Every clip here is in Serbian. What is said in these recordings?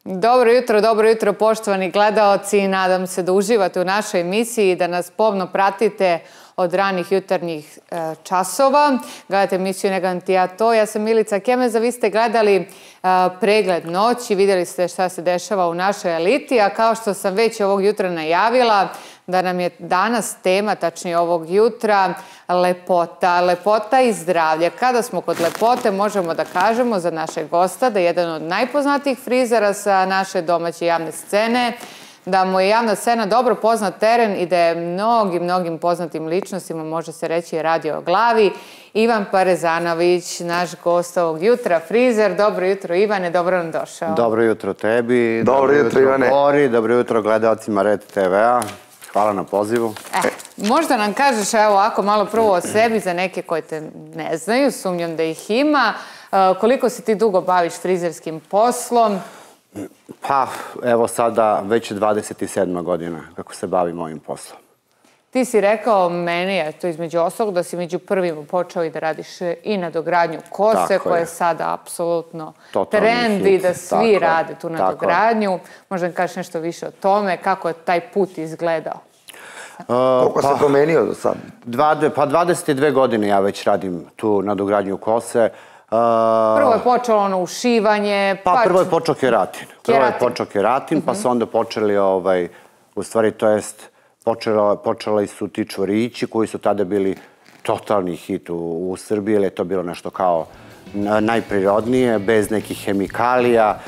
Dobro jutro poštovani gledaoci. Nadam se da uživate u našoj emisiji i da nas pomno pratite od ranih jutarnjih časova. Gledate emisiju Negam ti ja to. Ja sam Milica Kemeza. Vi ste gledali pregled noći. Vidjeli ste šta se dešava u našoj eliti. A kao što sam već ovog jutra najavila, da nam je danas tema, tačnije ovog jutra, lepota. Lepota i zdravlje. Kada smo kod lepote, možemo da kažemo za našeg gosta da je jedan od najpoznatijih frizera sa naše domaće javne scene, da mu je javna scena dobro poznat teren i da je mnogim poznatim ličnostima, može se reći, radio o glavi. Ivan Parezanović, naš gost ovog jutra, frizer. Dobro jutro, Ivane, dobro nam došao. Dobro jutro tebi. Dobro jutro, Ivane. Bori, dobro jutro gledalcima Red TV-a. Hvala na pozivu. Možda nam kažeš, evo ovako, malo prvo o sebi za neke koji te ne znaju, sumnjam da ih ima. Koliko se ti dugo baviš frizerskim poslom? Pa, evo sada već 27. godina kako se bavim ovim poslom. Ti si rekao meni, eto između ostalog, da si među prvima počeo i da radiš i nadogradnju kose, koja je sada apsolutno trend i da svi rade tu nadogradnju. Možda kažeš nešto više o tome, kako je taj put izgledao? Koliko se promenio do sad? Pa 22 godine ja već radim tu nadogradnju kose. Prvo je počelo ono ušivanje. Pa prvo je počeo keratin, pa su onda počeli, u stvari, to jest, počeli su ti čvorići koji su tada bili totalni hit u Srbiji, jer je to bilo nešto kao najprirodnije, bez nekih hemikalija.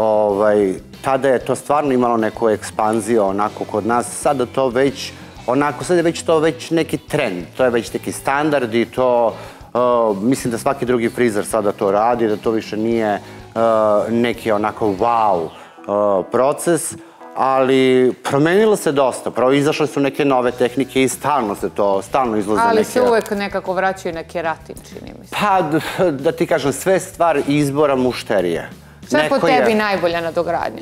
Tada je to stvarno imalo neku ekspanziju onako kod nas. Sada to već, onako, sad je već to već neki trend, to je već neki standard i to, mislim da svaki drugi frizer sada to radi, da to više nije neki onako wow proces, ali promenilo se dosta. Prvo, izašle su neke nove tehnike i stalno izlaze neke... Ali se uvek nekako vraćaju na keratin, čini mi se. Pa, da ti kažem, sve stvar izbora mušterije. Šta je po tebi najbolja nadogradnja?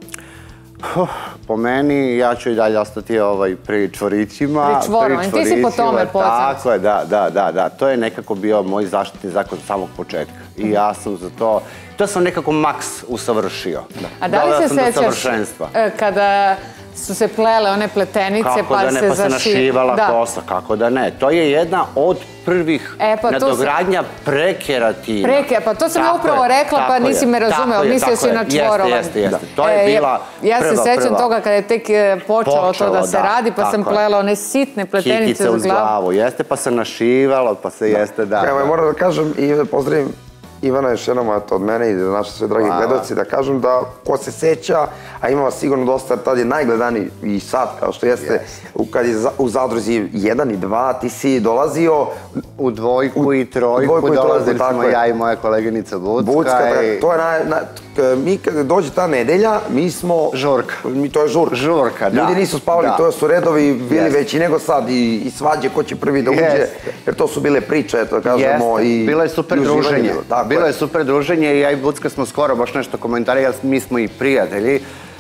Po meni, ja ću i dalje ostati pri čvorićima. Pri čvorovima, ti si po tome poznat. Tako je, da. To je nekako bio moj zaštitni zakon od samog početka. I ja sam za to... To sam nekako maks usavršio. A da li se sećaš kada su se plele one pletenice pa se pa se našivala kosa, kako da ne. To je jedna od prvih nadogradnja prekeratina. Pa to sam ja upravo rekla, pa nisi me razumeo, mislio si na čvorovan. Jeste. To je bila prva. Ja se sećam toga kada je tek počelo to da se radi, pa sam plela one sitne pletenice uz glavu. Jeste, pa se našivalo, pa se jeste, da. Evo, moram da kažem i pozdravim Ivana još jednom od mene i naše sve dragi gledalci, da kažem da ko se seća, a ima vas sigurno dosta, tad je najgledaniji i sad, kao što jeste, kad je u zadruzi 1 i 2, ti si dolazio u dvojku i trojku, dolazili smo ja i moja koleginica Bucka. To je, mi kada dođe ta nedelja, mi smo... Žurka. To je žurka. Žurka, da. Ljudi nisu spavali, to su redovi bili veći nego sad i svađe ko će prvi da uđe, jer to su bile priče, eto da kažemo. Bilo je super druženje. Bilo je super druženje i ja i Bucka smo skoro baš nešto komentarisali, mi smo i prijatelji.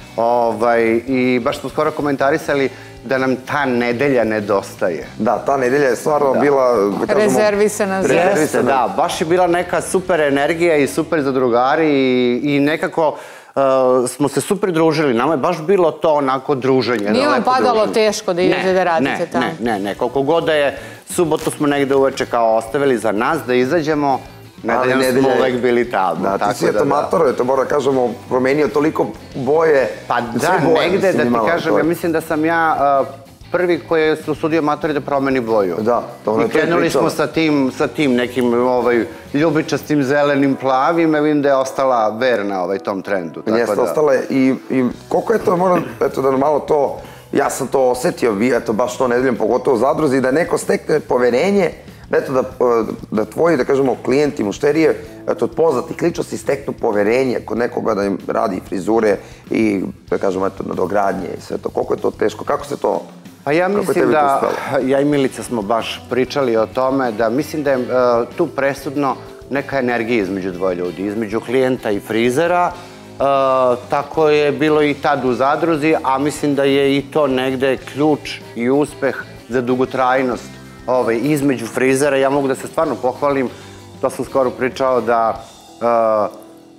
I baš smo skoro komentarisali da nam ta nedelja nedostaje. Da, ta nedelja je stvarno bila... Rezervisana za... Jeste, da. Baš je bila neka super energija i super zadrugari i nekako smo se super družili. Nama je baš bilo to onako druženje. Nije vam padalo teško da idete da radite tamo? Ne. Koliko god da je, subotu smo negde uveče kao ostavili za nas da izađemo. Nedeljom smo uvek bili tamo. Da, ti si eto mator, eto mora kažemo, promenio toliko boje. Pa da, negde da ti kažem, ja mislim da sam ja prvi koji je usudio matori da promeni boju. Da, to je I krenuli smo sa tim nekim ljubičastim, zelenim, plavim, vidim da je ostala verna tom trendu. Jeste, ostala je i koliko je to, moram, eto da malo to, ja sam to osetio, vi eto baš to nedeljom, pogotovo u zadruzi, da neko stekne poverenje, eto da tvoji, da kažemo, klijenti, mušterije, eto od poznatih ličnosti steknu poverenje kod nekoga da im radi frizure i, da kažemo, eto, nadogradnje i sve to. Koliko je to teško? Kako se to... Pa ja mislim da, ja i Milica smo baš pričali o tome, da mislim da je tu presudno neka energija između dvoje ljudi, između klijenta i frizera. Tako je bilo i tad u zadruzi, a mislim da je i to negde ključ i uspeh za dugotrajnost između frizera. Ja mogu da se stvarno pohvalim, to sam skoro pričao, da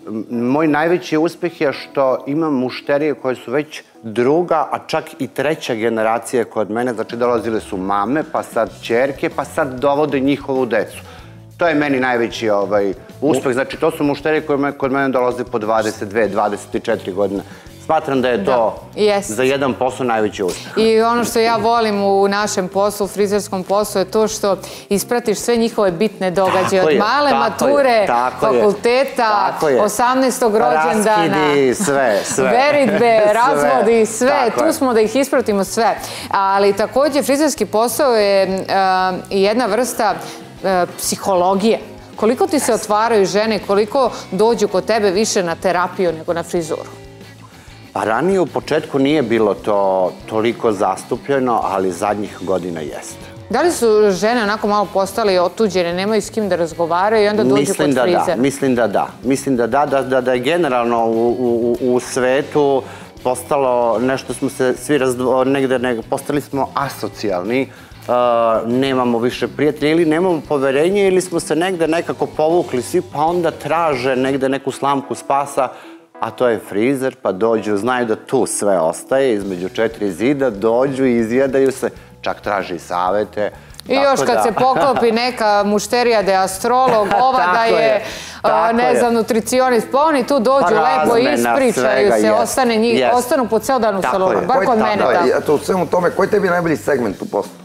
moj najveći uspeh je što imam mušterije koje su već druga, a čak i treća generacija kod mene. Znači, dolazile su mame, pa sad ćerke, pa sad dovode njihovu decu. To je meni najveći uspeh. Znači, to su mušterije koje kod mene dolaze po 22, 24 godine. Smatram da je to za jedan posao najveći uspeh. I ono što ja volim u našem poslu, u frizerskom poslu, je to što ispratiš sve njihove bitne događaje. Od male mature, fakulteta, 18. rođendana, raskidi, sve. veritbe, razvodi, sve. Tu smo da ih ispratimo sve. Ali također frizerski posao je jedna vrsta psihologije. Koliko ti se otvaraju žene, koliko dođu kod tebe više na terapiju nego na frizuru? Pa ranije u početku nije bilo to toliko zastupljeno, ali zadnjih godina jeste. Da li su žene onako malo postale otuđene, nemaju s kim da razgovaraju i onda dođu kod frizera? Mislim da da. Mislim da je generalno u svetu postalo nešto, smo se svi negde, postali smo asocijalni, nemamo više prijatelja ili nemamo poverenje ili smo se negde nekako povukli svi pa onda traže negde neku slamku spasa, a to je frizer, pa dođu, znaju da tu sve ostaje, između 4 zida, dođu i izjedaju se, čak traži savete. I još kad se poklopi neka mušterija da je astrolog, ova da je, ne znam, nutricionist, pa oni tu dođu lepo i ispričaju se, ostanu po ceo dan u salonu, bar kod mene tako. Eto, u svemu tome, koji tebi je najbolji segment u poslu?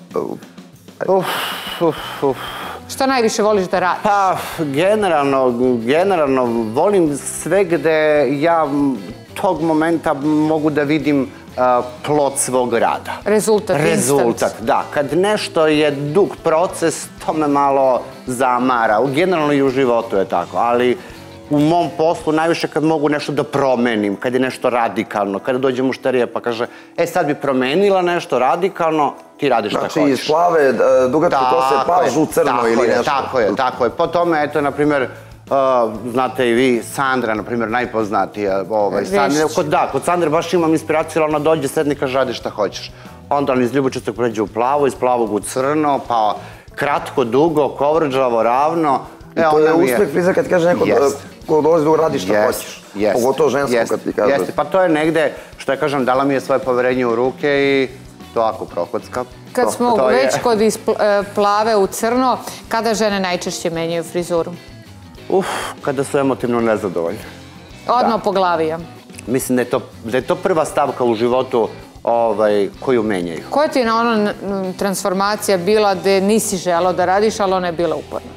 Šta najviše voliš da radiš? Pa, generalno volim sve gde ja tog momenta mogu da vidim plod svog rada. Rezultat, da. Kad nešto je dug proces, to me malo zamara. Generalno i u životu je tako, ali u mom poslu najviše kad mogu nešto da promenim, kad je nešto radikalno, kada dođe mušterija pa kaže, sad bi promenila nešto radikalno, ti radiš šta hoćeš. Znači iz plave, dugačke kose, pažu, crno ili nešto. Tako je. Po tome, eto, na primjer, znate i vi, Sandra, na primjer, najpoznatija. Kod Sandre baš imam inspiraciju, ona dođe, sedne i kaže, radi šta hoćeš. Onda on iz ljubočastog pređe u plavo, iz plavog u crno, pa kratko, dugo, kovrđavo, ravno. I to je uspeh frizer kad ti kaže neko ko dolazi da radi šta hoćeš. Pogotovo žensko kad ti kaže. Jeste, pa to je negde, što ja kažem, dala mi je svoje poverenje u ruke i to ako prokocka. Kad smo već kod iz plave u crno, kada žene najčešće menjaju frizuru? Kada su emotivno nezadovoljne. Odmah po glavi, ja? Mislim da je to prva stavka u životu koju menjaju. Koja ti je ona transformacija bila gde nisi želao da radiš, ali ona je bila uporna?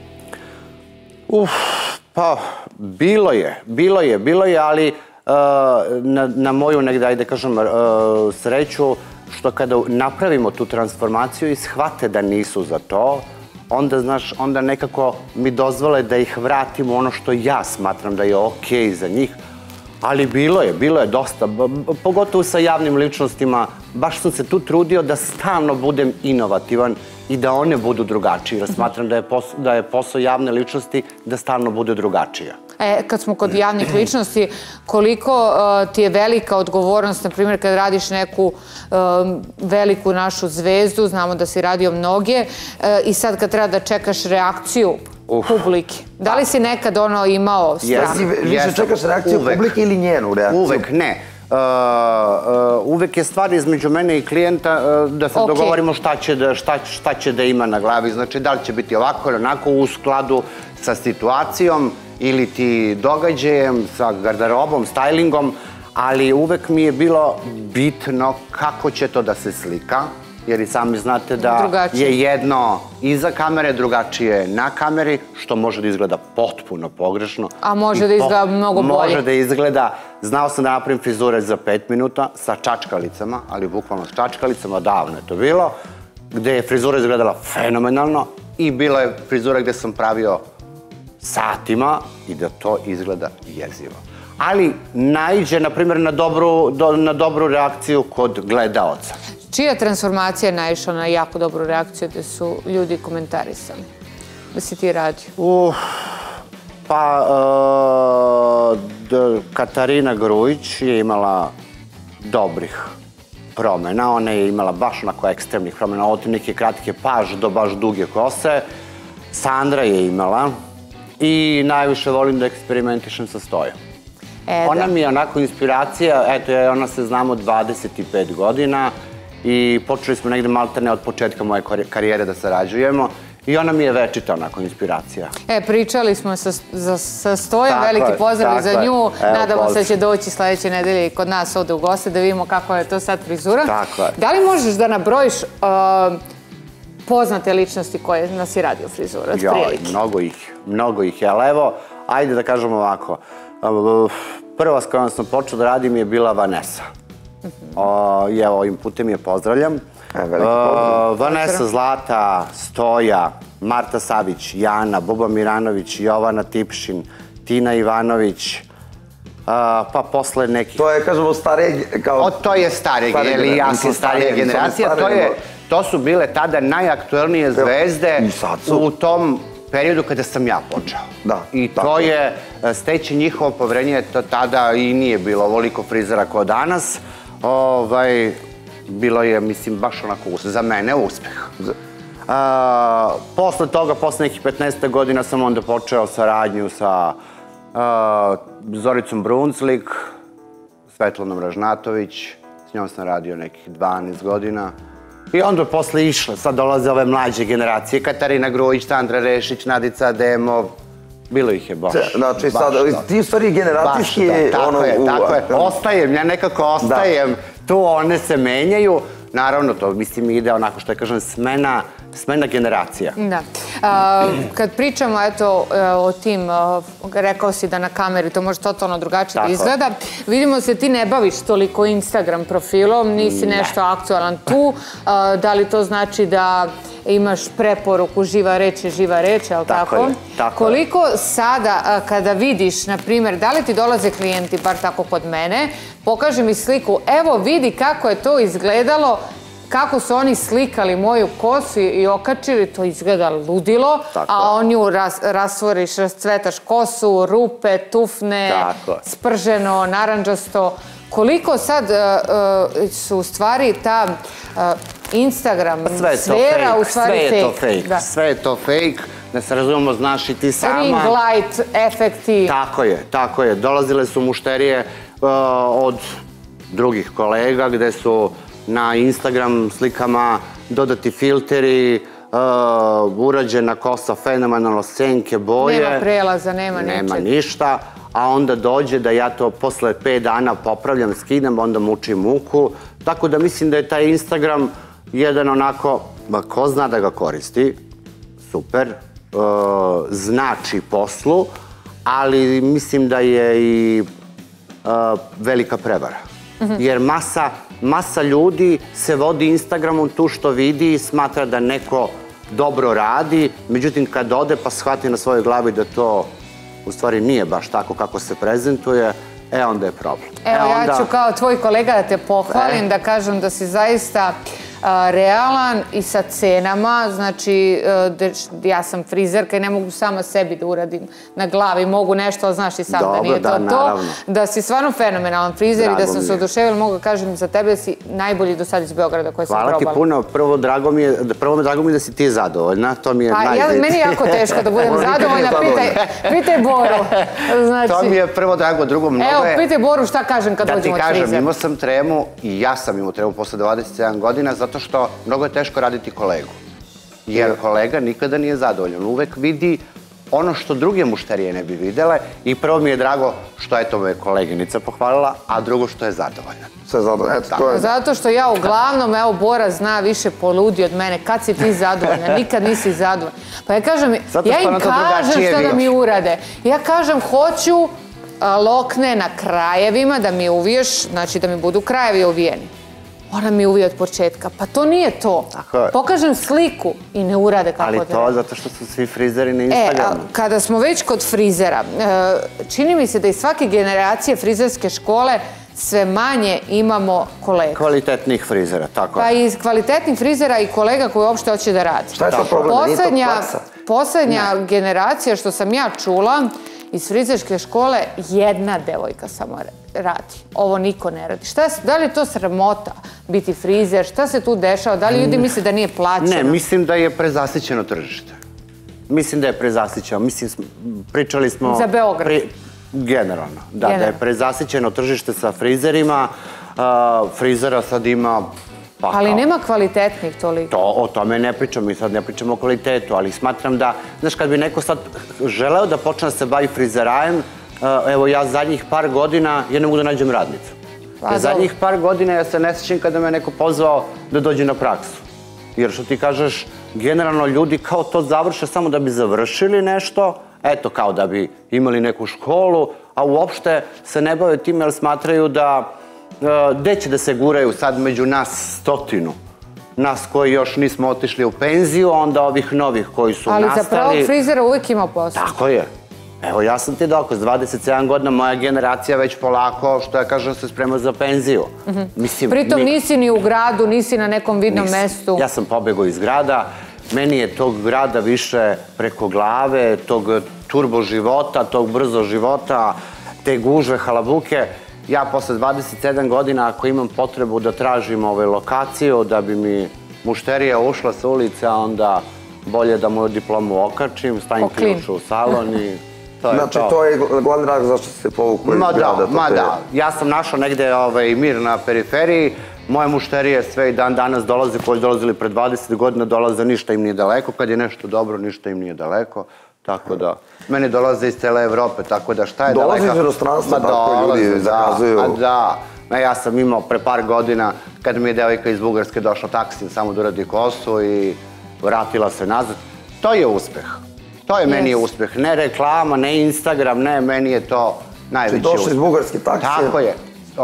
Pa, bilo je, ali na moju negdje, ajde kažem, sreću, što kada napravimo tu transformaciju i shvate da nisu za to, onda, znaš, onda nekako mi dozvole da ih vratim u ono što ja smatram da je okej za njih. Ali bilo je dosta, pogotovo sa javnim ličnostima, baš sam se tu trudio da stalno budem inovativan i da one budu drugačije, jer smatram da je posao javne ličnosti da stalno bude drugačija. Kad smo kod javnih ličnosti, koliko ti je velika odgovornost, na primjer, kad radiš neku veliku našu zvezdu, znamo da si radio mnoge, i sad kad treba da čekaš reakciju publike. Da li si nekad imao strah? Više čekaš reakciju publike ili njenu reakciju? Uvek ne. Uvek je stvar između mene i klijenta da se dogovorimo šta će da ima na glavi. Znači, da li će biti ovako ili onako u skladu sa situacijom ili ti događajem, sa garderobom, stajlingom, ali uvek mi je bilo bitno kako će to da se slika, jer i sami znate da je jedno iza kamere, drugačije na kameri, što može da izgleda potpuno pogrešno. A može da izgleda mnogo bolje. Može da izgleda, znao sam da napravim frizure za 5 minuta sa čačkalicama, ali bukvalno s čačkalicama, davno je to bilo, gde je frizura izgledala fenomenalno i bila je frizura gde sam pravio satima i da to izgleda jezivo. Ali naiđe, na primjer, na dobru reakciju kod gledaoca. Čija transformacija je naišla na jako dobru reakciju gde su ljudi komentarisali? Da si ti radio? Pa, Katarina Grujić je imala dobrih promjena. Ona je imala baš onako ekstremnih promjena. Od neke kratke paž do baš duge kose. Sandra je imala. i najviše volim da eksperimentišem sa stojom. Ona mi je onako inspiracija, eto, ona se znamo 25 godina i počeli smo negde maltene od početka moje karijere da sarađujemo i ona mi je večita onako inspiracija. Pričali smo sa Stojom, veliki pozdrav za nju. Nadamo se da će doći sledeće nedelje kod nas ovde u goste da vidimo kako je to sad frizura. Da li možeš da nabrojiš poznate ličnosti koje nas je radio frizura? Mnogo ih je, ali evo, ajde da kažem ovako. Prva s kojom sam počeo da radim je bila Vanessa. I evo, ovim putem je pozdravljam. Vanessa, Zlata, Stoja, Marta Savić, Jana, Boba Miranović, Jovana Tipšin, Tina Ivanović, pa posle nekih... To je, kažemo, starije... To je starije, ili ja sam starija generacija. To su bile tada najaktuelnije zvezde u tom periodu kada sam ja počeo. I to je, steći njihovo poverenje, tada i nije bilo ovoliko frizera kao danas. Bilo je, mislim, baš onako za mene uspeh. Posle toga, posle nekih 15 godina sam onda počeo saradnju sa Zoricom Brunslik, Svetlanom Ražnatović, s njom sam radio nekih 12 godina. I onda posle išle, sad dolaze ove mlađe generacije, Katarina Grujić, Sandra Rešić, Nadica Demov, bilo ih je baš. Znači sad, ti u stvari generacijski... Tako je, ostajem, ja nekako ostajem, tu one se menjaju, naravno to mislim ide onako što je kažem smena generacija. Da. Kad pričamo o tim, rekao si da na kameri to može totalno drugačije da izgleda, vidimo se ti ne baviš toliko Instagram profilom, nisi nešto aktualan tu, da li to znači da imaš preporuku živa reč je živa reč, ali tako? Koliko sada kada vidiš, na primjer, da li ti dolaze klijenti, bar tako kod mene, pokaži mi sliku, evo vidi kako je to izgledalo, kako su oni slikali moju kosu i okačili, to izgleda ludilo, a on ju rastvoriš, rascvetaš kosu, rupe, tufne, sprženo, naranđasto. Koliko sad su u stvari ta Instagram sfera u stvari fake? Sve je to fake, da se razumemo, znaš i ti sama. Ring light efekti. Tako je. Dolazile su mušterije od drugih kolega gde su na Instagram slikama dodati filteri, urađena kosa, fenomenalno senke, boje. Nema prelaza, nema ništa. A onda dođe da ja to posle 5 dana popravljam, skinem, onda mučim muku. Tako da mislim da je taj Instagram jedan onako, ko zna da ga koristi, super, znači poslu, ali mislim da je i velika prevara. Jer masa ljudi se vodi Instagramom tu što vidi i smatra da neko dobro radi, međutim kad ode pa shvati na svojoj glavi da to u stvari nije baš tako kako se prezentuje, onda je problem. Evo ja ću kao tvoj kolega da te pohvalim, da kažem da si zaista realan i sa cenama, znači ja sam frizerka i ne mogu sama sebi da uradim na glavi, mogu nešto, ali znaš i sam da nije to to, da si stvarno fenomenalan frizer i da sam se oduševila, mogu da kažem za tebe da si najbolji do sad iz Beograda koje sam probala. Hvala ti puno, prvo drago mi je da si ti zadovoljna, to mi je najbolje. Meni je jako teško da budem zadovoljna, pitaj Boru. To mi je prvo drago, drugo mnogo je... Evo, pitaj Boru šta kažem kad dođem od frizera. Da ti kažem, imao sam tremu i ja sam imao tremu posle 27 godina, zato što mnogo je teško raditi kolegu. Jer kolega nikada nije zadovoljan. Uvek vidi ono što druge mušterije ne bi videle i prvo mi je drago što je to moja koleginica pohvalila, a drugo što je zadovoljna. Sve zadovoljna. Zato što ja uglavnom, evo Bora zna više poludi od mene. Kad si ti zadovoljna? Nikad nisi zadovoljna. Pa ja kažem, ja im kažem šta da mi urade. Ja kažem, hoću lokne na krajevima da mi uviješ, znači da mi budu krajevi uvijeni. Ona mi uvije od početka. Pa to nije to. Pokažem sliku i ne urade kako treba. Ali to zato što su svi frizeri na Instagramu. Kada smo već kod frizera, čini mi se da iz svake generacije frizerske škole sve manje imamo kolega. Kvalitetnih frizera, tako je. Pa i kvalitetnih frizera i kolega koji uopšte hoće da radi. Šta je to problem? Poslednja generacija što sam ja čula iz frizerske škole, jedna devojka samo radi. Ovo niko ne radi. Da li je to sramota biti frizer? Šta se tu dešava? Da li ljudi misle da nije plaćeno? Ne, mislim da je prezasićeno tržište. Mislim da je prezasićeno. Mislim, pričali smo... Za Beograd? Generalno, da je prezasićeno tržište sa frizerima. Frizera sad ima... Ali nema kvalitetnih toliko. O tome ne pričam, mi sad ne pričamo o kvalitetu, ali smatram da, znaš, kad bi neko sad želeo da počne da se bavi frizerajem, evo ja zadnjih par godina, ja ne mogu da nađem radnicu. Zadnjih par godina ja se ne sjećam kada me neko pozvao da dođe na praksu. Jer što ti kažeš, generalno ljudi kao to završe samo da bi završili nešto, eto kao da bi imali neku školu, a uopšte se ne bave time jer smatraju da gde će da se guraju sad među nas 100. Nas koji još nismo otišli u penziju, onda ovih novih koji su nastali. Ali za pravog frizera uvijek ima posao. Tako je. Evo, ja sam ti dokaz, 27 godina, moja generacija već polako, što ja kažem, se sprema za penziju. Pritom nisi ni u gradu, nisi na nekom vidnom mestu. Ja sam pobegao iz grada, meni je tog grada više preko glave, tog turbo života, tog brzo života, te gužve, halabuke. Ja posle 27 godina, ako imam potrebu da tražim lokaciju, da bi mi mušterija ušla sa ulice, onda bolje da moju diplomu okačim, stavim ključ u salon i to je to. Znači, to je glavni razlog zašto se povukao iz grada? Ma da, ja sam našao negde mir na periferiji, moje mušterije sve i dan danas dolaze, koji dolazili pre 20 godina, dolaze, ništa im nije daleko, kad je nešto dobro, ništa im nije daleko. Tako da, meni dolaze iz cele Evrope, tako da šta je daleka... Dolaze iz inostranstva, tako ljudi zakazuju. Da, ja sam imao pre par godina, kada mi je devojka iz Bugarske došla taksim samo da uradi kosu i vratila se nazad. To je uspeh. To je meni uspeh. Ne reklama, ne Instagram, ne, meni je to najveći uspeh. Došli iz Bugarske taksije? Tako je.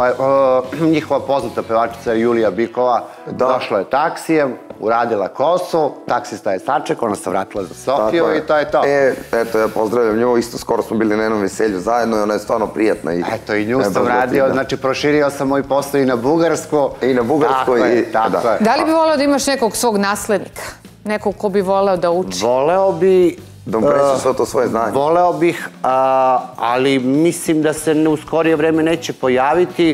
Njihova poznata pevačica Julija Bikova došla je taksijem, uradila kosu, taksista je saček, ona se vratila za Sofiju i to je to. Eto, ja pozdravljam nju, isto skoro smo bili na jednom veselju zajedno i ona je stvarno prijatna. Eto, i nju sam radio, znači proširio sam moj posao i na Bugarsku. I na Bugarsku i... Da li bi voleo da imaš nekog svog naslednika? Nekog ko bi voleo da uči? Voleo bi... Da mu presu sve to svoje znanje. Voleo bih, ali mislim da se u skorije vreme neće pojaviti.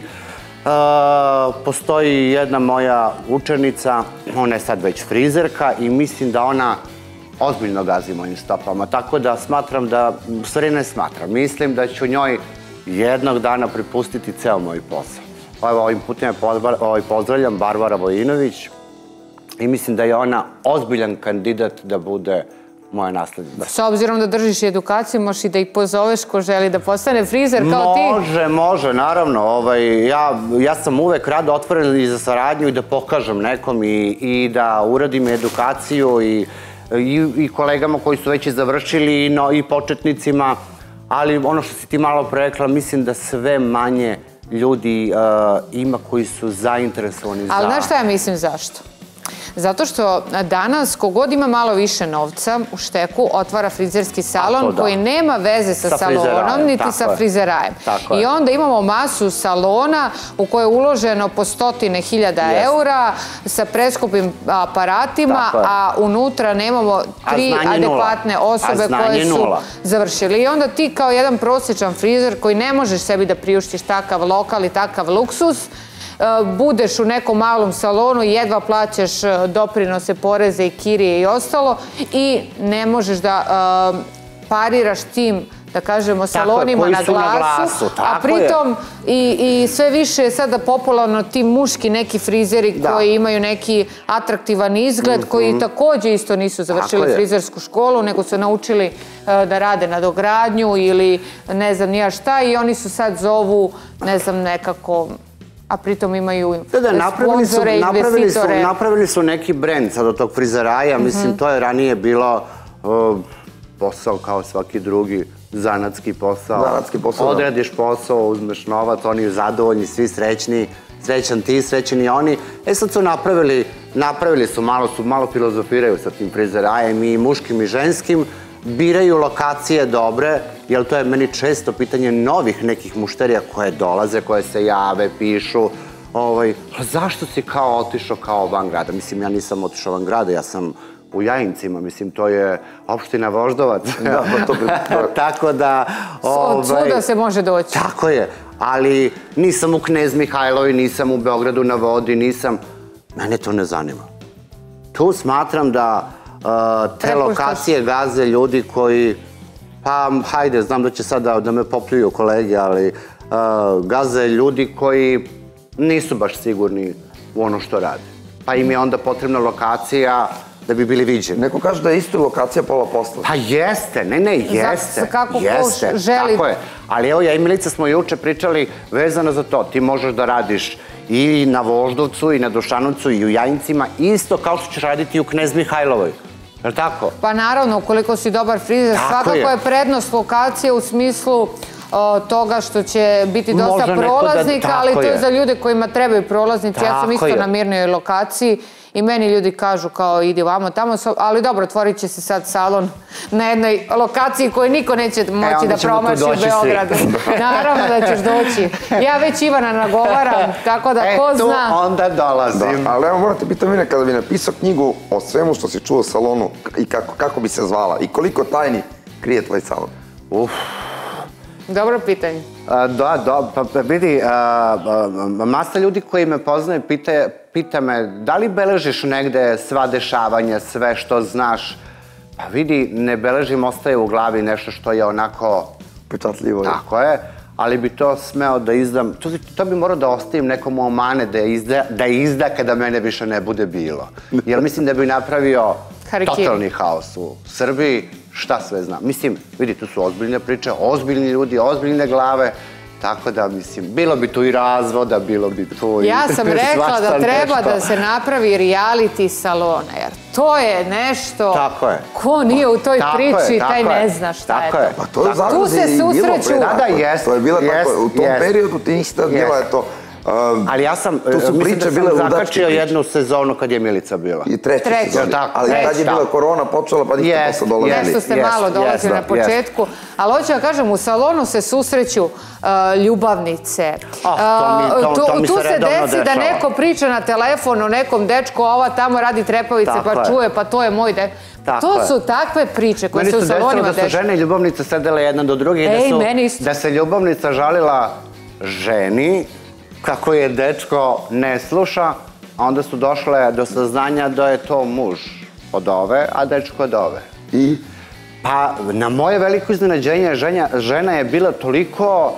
Postoji jedna moja učenica, ona je sad već frizerka i mislim da ona ozbiljno gazi mojim stopama. Tako da smatram da, u stvari ne smatram, mislim da ću njoj jednog dana prepustiti ceo moj posao. Ovim putem pozdravljam Barbara Vojinović i mislim da je ona ozbiljan kandidat da bude moja naslednica. S obzirom da držiš i edukaciju, možeš i da ih pozoveš ko želi da postane frizer kao ti? Može, naravno. Ja sam uvek rado otvoren i za saradnju i da pokažem nekom i da uradim edukaciju i kolegama koji su već i završili i početnicima, ali ono što si ti malo prerekla, mislim da sve manje ljudi ima koji su zainteresovani za... Ali znaš šta ja mislim zašto? Zato što danas, kogod ima malo više novca u šteku, otvara frizerski salon koji nema veze sa salonom, niti sa frizerajem. I onda imamo masu salona u koje je uloženo po 100.000 eura sa preskupim aparatima, a unutra nemamo 3 adekvatne osobe koje su završili. I onda ti kao jedan prosječan frizer koji ne možeš sebi da priuštiš takav lokal i takav luksus, budeš u nekom malom salonu i jedva plaćaš doprinose, poreze i kirije i ostalo i ne možeš da pariraš tim, da kažemo, salonima na glasu, a pritom i sve više je sada popularno ti muški neki frizeri koji imaju neki atraktivan izgled, koji takođe isto nisu završili frizersku školu, nego su naučili da rade nadogradnju ili ne znam nija šta i oni su sad zovu, ne znam, nekako... a pritom imaju sponzore, investitore. Napravili su neki brend sad od tog frizeraja, mislim, to je ranije bilo posao kao svaki drugi, zanatski posao. Odradiš posao, uzmeš novac, oni zadovoljni, svi srećni, srećan ti, srećeni oni. Sad su napravili su, malo filozofiraju sa tim frizerajem i muškim i ženskim, biraju lokacije dobre, jer to je meni često pitanje novih nekih mušterija koje dolaze, koje se jave, pišu. Zašto si kao otišao kao van grada? Mislim, ja nisam otišao van grada, ja sam u Jajincima, mislim, to je opština Voždovac. Tako da... Od svuda se može doći. Tako je, ali nisam u Knez Mihajlovi, nisam u Beogradu na vodi, nisam... Mene to ne zanima. Tu smatram da te lokacije gaze ljudi koji, pa hajde, znam da će sada da me popljuju kolege, ali gaze ljudi koji nisu baš sigurni u ono što rade. Pa im je onda potrebna lokacija da bi bili viđeni. Neko kaže da je isto lokacija pola posla. Pa jeste, ne, jeste. Kako ko želi. Tako je. Ali evo, ja i Milica smo juče pričali vezano za to. Ti možeš da radiš i na Voždovcu, i na Dušanovcu, i u Jajincima, isto kao što ćeš raditi i u Knez Mihajlovoj. Je li tako? Pa naravno, ukoliko si dobar frizer, svakako je prednost lokacije u smislu toga što će biti dosta prolaznika, ali to je za ljude kojima trebaju prolaznici. Ja sam isto na mirnoj lokaciji i meni ljudi kažu kao idi vamo tamo, ali dobro, otvorit će se sad salon na jednoj lokaciji koju niko neće moći da promaši u Beogradu. Naravno da ćeš doći. Ja već Ivana nagovaram, tako da ko zna. Tu onda dolazim. Ali evo morate pitati mene, kada bi napisao knjigu o svemu što si čuo u salonu i kako bi se zvala i koliko tajni krije tvoj salon? Dobro pitanje. Da, pa vidi, masa ljudi koji me poznaju pita me da li beležiš negde sva dešavanja, sve što znaš. Pa vidi, ne beležim, ostaje u glavi nešto što je onako... Pečatljivo je. Tako je, ali bi to smeo da izdam, to bi morao da ostavim nekom u omane da izda kada mene više ne bude bilo. Jer mislim da bi napravio totalni haos u Srbiji. Šta sve znam. Mislim, vidi, tu su ozbiljne priče, ozbiljni ljudi, ozbiljne glave, tako da, mislim, bilo bi tu i razvoda, bilo bi tu i... Ja sam rekla da treba da se napravi reality salona, jer to je nešto... Tako je. Ko nije u toj priči, taj ne zna šta je to. Pa to je u Zagorju i bilo pre. Da, jest. To je bila tako, u tom periodu ti nisi tad bila, eto... Ali ja sam, mislim da sam zakačio jednu sezonu kad je Milica bila. I treću sezonu. Ali tad je bila korona počela, pa niste posle dolazili. Nešto ste malo dolazili na početku. Ali hoću da kažem, u salonu se susreću ljubavnice. Tu se desi da neko priča na telefon o nekom dečku, ova tamo radi trepavice pa čuje, pa to je moj dečko. To su takve priče koje se u salonima dešava. Da su žene i ljubavnice sedele jedna do druge i da se ljubavnica žalila ženi kako je dečko ne sluša, a onda su došle do saznanja da je to muž od ove, a dečko od ove. I? Pa, na moje veliko iznenađenje, žena je bila toliko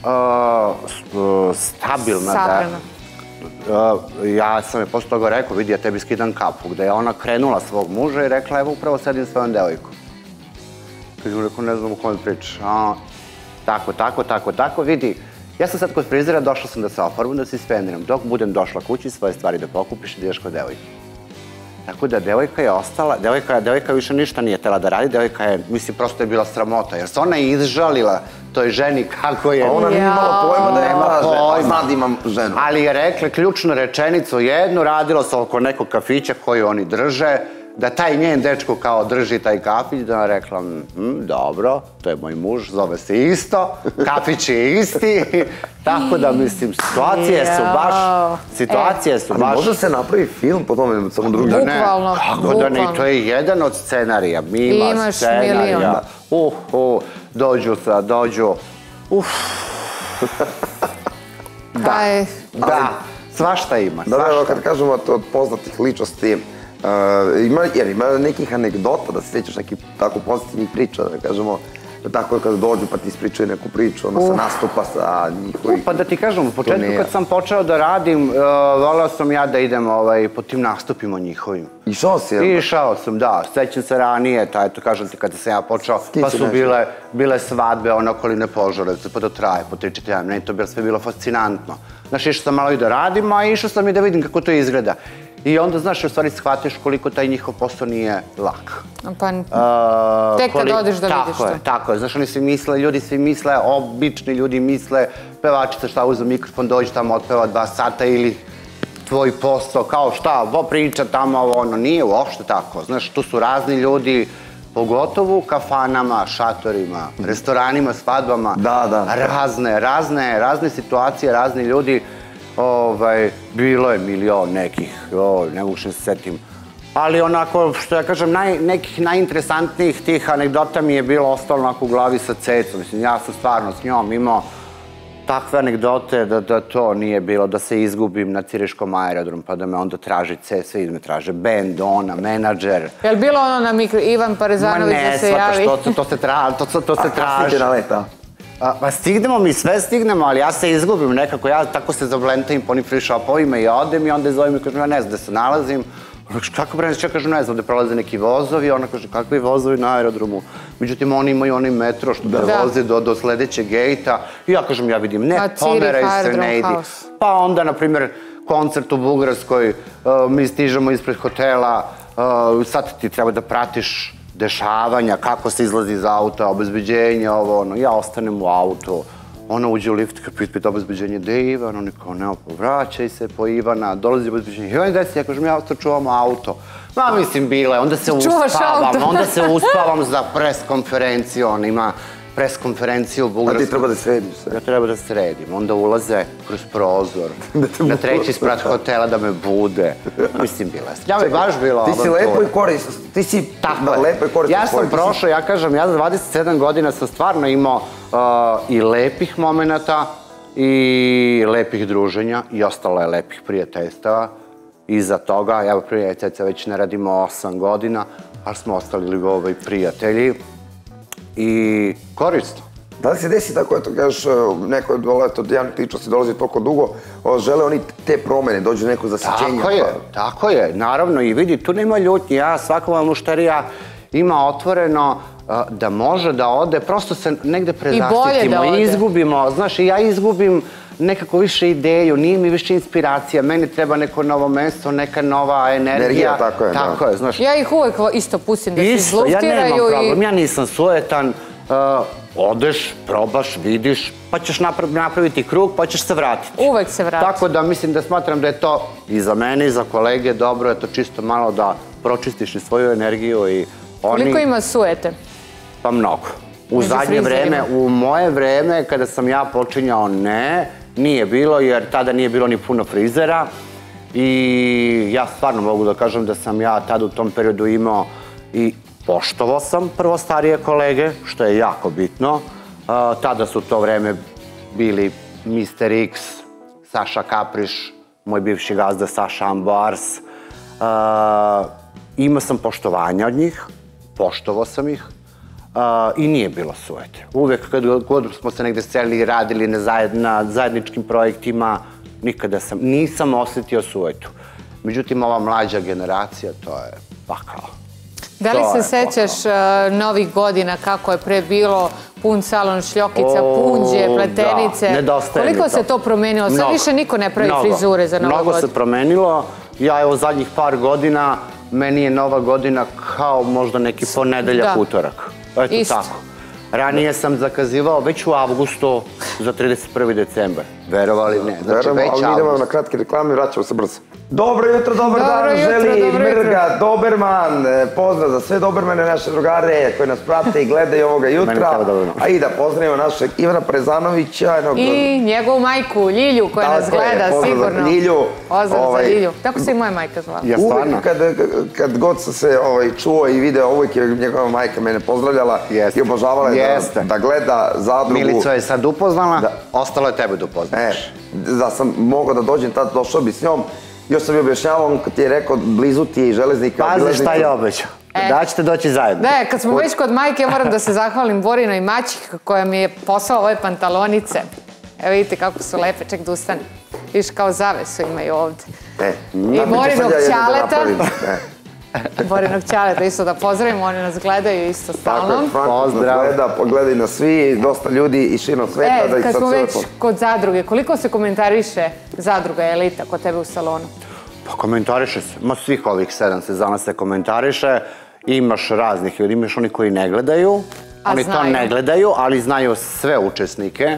stabilna da... Ja sam je posle toga rekao, vidi, ja tebi skidam kapu, gde je ona krenula svog muža i rekla, evo upravo sedim svojom devojkom. Kažu, rekao, ne znam o kojoj priča. Tako, vidi, ja sam sad kod frizera, došla sam da se ofarbam, da se isfeniram. Dok budem došla kući, svoje stvari da pokupiš i da ideš kod devojke. Tako da devojka je ostala, devojka više ništa nije htela da radi, devojka je, mislim, prosto je bila sramota, jer se ona je izžalila toj ženi kako je... A ona nije imala pojma da nema žena, a zna da imam ženu. Ali je rekla ključnu rečenicu jednu, radilo se oko nekog kafića koji oni drže, da taj njen dečko kao drži taj kafić, da ona rekla, dobro, to je moj muž, zove se isto, kafić je isti, tako da, mislim, situacije su baš... Ali može se napravi film po tome, samo drugi... Bukvalno. Kako da ne, to je jedan od scenarija, mima scenarija. Dođu, Da, svašta ima. Da, evo kad kažemo od poznatih ličnosti, jer ima nekih anegdota, da se sjećaš nekih tako pozitivnih priča, da kažemo, tako je kada dođu pa ti ispričaju neku priču, ono se nastupa sa njihovih... Pa da ti kažem, u početku kad sam počeo da radim, voleo sam ja da idem po tim nastupima njihovim. Išao si, jel? Išao sam, da. Sećam se ranije, eto kažem ti kada sam ja počeo, pa su bile svadbe, okoline Požarevce, pa da traje po 3-4 dana. Meni to sve bilo fascinantno. Znaš, išao sam malo i da radim, a išao sam i da vidim kako to izgleda. I onda, znaš, u stvari shvatiš koliko taj njihov posao nije lak. Pa, tek kad odeš da vidiš to. Tako je, znaš, oni svi misle, ljudi svi misle, obični ljudi misle, pevačica šta uzme mikrofon, dođe tamo, otpeva 2 sata ili tvoj posao, kao šta, priča tamo, ono, nije uopšte tako. Znaš, tu su razni ljudi, pogotovo u kafanama, šatorima, restoranima, svadbama. Razne situacije, razni ljudi. Bilo je milion nekih, ne mogu se setim. Ali onako, što ja kažem, nekih najinteresantnijih tih anegdota mi je bilo ostalo onako u glavi sa Cecom. Mislim, ja sam stvarno s njom imao takve anegdote da to nije bilo, da se izgubim na Ciriškom aerodromu, pa da me onda traži sve me traže, bend, ona, menadžer. Je li bilo ono na Ivan Parezanović da se javi? Ma ne, to se traži. Kasnite na leta? Pa stignemo mi, sve stignemo, ali ja se izgubim nekako, ja tako se zavlentam po onim free shopovima i odem i onda zovem i kažem, ja ne znam gde se nalazim. Kako bre, ja kažem, ne znam, gde prolaze neki vozovi, ona kaže, kakvi vozovi na aerodromu? Međutim, oni imaju onaj metro što prevoze do sledećeg gejta. I ja kažem, ja vidim, ne, pomeraj se, ne idi. Pa onda, na primjer, koncert u Bugarskoj, mi stižemo ispred hotela, sad ti treba da pratiš dešavanja, kako se izlazi iz auta, obezbeđenje, ovo, ono, ja ostanem u autu, ona uđe u lift, kad pita obezbeđenje, gde je Ivan, oni kao, ne, vraćaj se po Ivana, dolazi obezbeđenje, Ivan, gde si, ja kažem, ja čuvam auto. Ma, mislim, bile, onda se uspavam za pres konferenciju, on ima pres konferenciju u Bugarskoj. A ti treba da središ se? Ja treba da sredim, onda ulaze kroz prozor, na treći sprat hotela da me bude. Mislim, bila je. Ja mi baš bila avantura. Ti si lepo i korisno, ti si lepo i korisno. Ja sam prošao, ja kažem, ja za 27 godina sam stvarno imao i lepih momenata, i lepih druženja, i ostalo je lepih prijateljstava. Iza toga, evo prijateljca već ne radimo 8 godina, ali smo ostali prijatelji. I korisno. Da li se desi tako, eto, kažeš, neko je od javnih ličnosti dolazi toliko dugo, žele oni te promene, dođe neko zasićenje? Tako je, naravno, i vidi, tu nema ljutnje, svaka mušterija ima otvoreno da može da ode, prosto se negde prezasitimo, izgubimo, znaš, i ja izgubim nekako više ideju, nije mi više inspiracija, meni treba neko novo mesto, neka nova energija. Tako je, znaš. Ja ih uvek isto pustim da se izluftiraju. Ja nemam problem, ja nisam sujetan, odeš, probaš, vidiš, pa ćeš napraviti krug, pa ćeš se vratiti. Uvek se vratiti. Tako da mislim da smatram da je to i za mene i za kolege dobro, je to čisto malo da pročistiš i svoju energiju i oni... Koliko ima sujete? Pa mnogo. U zadnje vreme, u moje vreme, kada sam ja počinjao, nije bilo, jer tada nije bilo ni puno frizera i ja stvarno mogu da kažem da sam ja tada u tom periodu imao i poštovao sam prvo starije kolege, što je jako bitno. Tada su to vreme bili Mr. X, Saša Kapriš, moj bivši gazda Saša Amboars. Imao sam poštovanja od njih, poštovao sam ih. I nije bilo sujete. Uvek kad smo se negde seli i radili na zajedničkim projektima, nikada nisam osetio sujetu. Međutim, ova mlađa generacija, to je pakao. Da li se sećaš novih godina kako je pre bilo pun salon šljokica, punđe, pletenice? Da, nedostaje mi to. Koliko se to promenilo? Sad više niko ne pravi frizure za Novu godinu. Mnogo se promenilo. Ja evo zadnjih par godina, meni je Nova godina kao možda neki ponedeljak, utorak. Eto tako. Ranije sam zakazivao već u avgustu za 31. decembar. Verovali ne. Znači već avgust. Ali idemo na kratke reklame i vraćamo se brzo. Dobro jutro, dobar dan, želi Mirga Doberman. Pozdrav za sve Dobermane, naše drugare koji nas prate i gledaju ovoga jutra. A i da pozdravimo našeg Ivana Parezanovića. I njegovu majku Ljilju koja nas gleda sigurno. Pozdrav za Ljilju. Pozdrav za Ljilju. Tako se i moja majka zvala. Uvijek kad god sam se čuo i video, uvijek je njegova majka mene pozdravljala i obožavala je da gleda zadrugu. Milica je sad upoznala, ostalo je tebe da upoznaš. Da sam mogao da dođem tad, došao bi s njom. Još sam je objašnjavao, on kad ti je rekao blizu ti je i železnika. Pazi šta je obećao. Da ćete doći zajedno. Ne, kad smo već kod majke, moram da se zahvalim Borinoj maći koja mi je poslala ove pantalonice. Evo vidite kako su lepe, ček da ustane. Viš kao zavesu imaju ovde. I Borinog ćaleta. Borinog ćaleta isto da pozdravimo, oni nas gledaju isto stalno. Tako je, Franko nas gleda, pogledaj na svi, dosta ljudi i širom sveta. Kad smo već kod zadruge, koliko se komentariše zadruga Elita kod tebe u salonu? Pa komentariše se, ma svih ovih 7 sezona se komentariše, imaš raznih ljudi, imaš oni koji ne gledaju, oni to ne gledaju, ali znaju sve učesnike,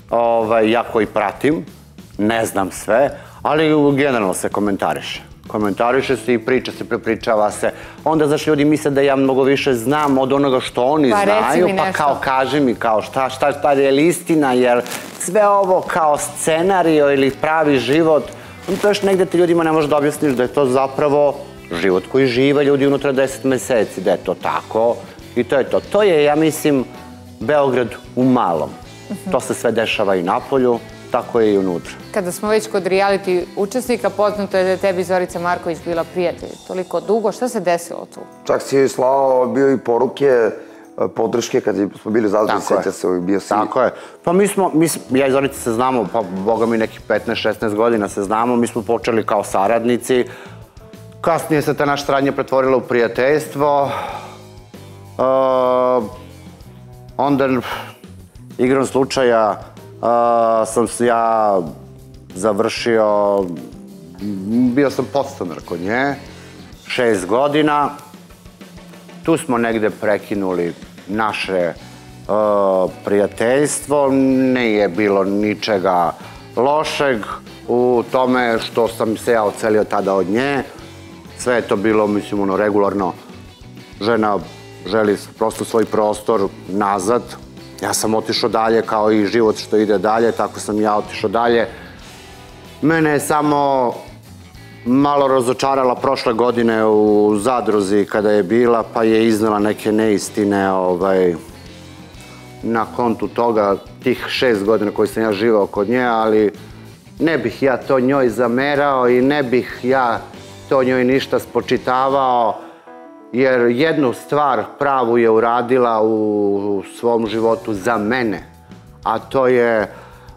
ja koji pratim, ne znam sve, ali generalno se komentariše. Komentariše se i priča se, prepričava se. Onda, znaš, ljudi misle da ja mnogo više znam od onoga što oni znaju, pa kao kaži mi kao šta je li istina, jer sve ovo kao scenario ili pravi život, to još negde ti ljudima ne možeš da objasniš da je to zapravo život koji žive ljudi unutra 10 meseci, da je to tako i to je to. To je, ja mislim, Beograd u malom. To se sve dešava i napolju, tako je i unutra. Kada smo već kod reality učesnika, poznato je da je tebi Zorica Marković bila prijatelj toliko dugo. Šta se desilo tu? Čak si joj slao bio i poruke, podrške kad smo bili u Zadruzi, sjeća se ovih bio si... Tako je. Pa ja i Zorica se znamo, pa boga mi nekih 15-16 godina se znamo, mi smo počeli kao saradnici. Kasnije se ta naša saradnja pretvorila u prijateljstvo. Onda, igrom slučaja, sam se ja završio, bio sam podstanar kod nje, 6 godina. Tu smo negde prekinuli naše prijateljstvo, nije bilo ničega lošeg u tome što sam se ja odselio tada od nje. Sve je to bilo, mislim, regularno. Žena želi prosto svoj prostor nazad. Ja sam otišao dalje, kao i život što ide dalje, tako sam ja otišao dalje. Mene je samo malo razočarala prošle godine u Zadruzi kada je bila, pa je iznela neke neistine na kontu toga, tih 6 godina koji sam ja živao kod nje, ali ne bih ja to njoj zamerao i ne bih ja to njoj ništa spočitavao, jer jednu stvar pravu je uradila u svom životu za mene, a to je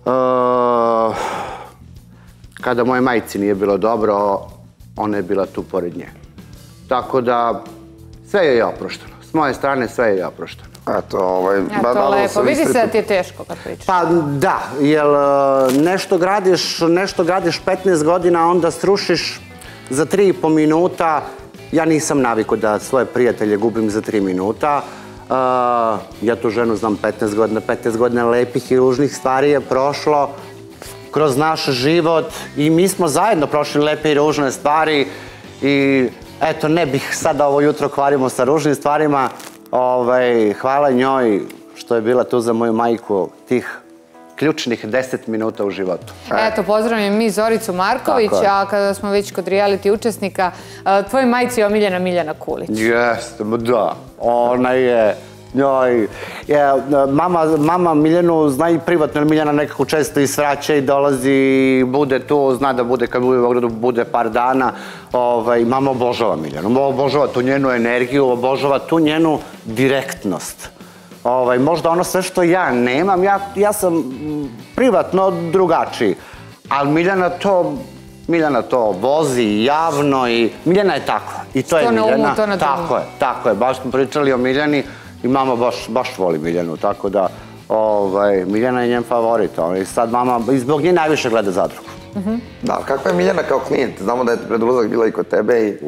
kada moje majci nije bilo dobro, ona je bila tu pored nje. Tako da, sve je oprošteno. S moje strane, sve je oprošteno. Eto, to lepo. Vidi se da ti je teško kad pričaš. Pa da, jer nešto gradiš 15 godina, onda srušiš za 3,5 minuta. Ja nisam navikao da svoje prijatelje gubim za 3 minuta. Ja tu ženu znam 15 godina lepih i ružnih stvari je prošlo kroz naš život i mi smo zajedno prošli lepe i ružne stvari i eto, ne bih sada ovo jutro kvarimo sa ružnim stvarima. Hvala njoj što je bila tu za moju majku tih ključnih 10 minuta u životu. Eto, pozdravljam mi Zoricu Marković, a kada smo već kod reality učesnika, tvoj majci je omiljena Miljana Kulić. Jeste, da. Ona je njoj... Mama Miljanu zna i privatno, jer Miljana nekako često i svraća i dolazi i bude tu, zna da bude, kad bude u Beogradu, bude par dana. Mama obožava Miljanu, obožava tu njenu energiju, obožava tu njenu direktnost. Možda ono sve što ja nemam, ja sam privatno drugačiji, ali Miljana to vozi javno i Miljana je tako. I to je Miljana. Tako je, baš smo pričali o Miljani i mama baš voli Miljanu, tako da Miljana je njen favorit. I sad mama zbog nje najviše gleda Zadrugu. Da, ali kakva je Miljana kao klijent? Znamo da je pred ulazak bila i kod tebe i...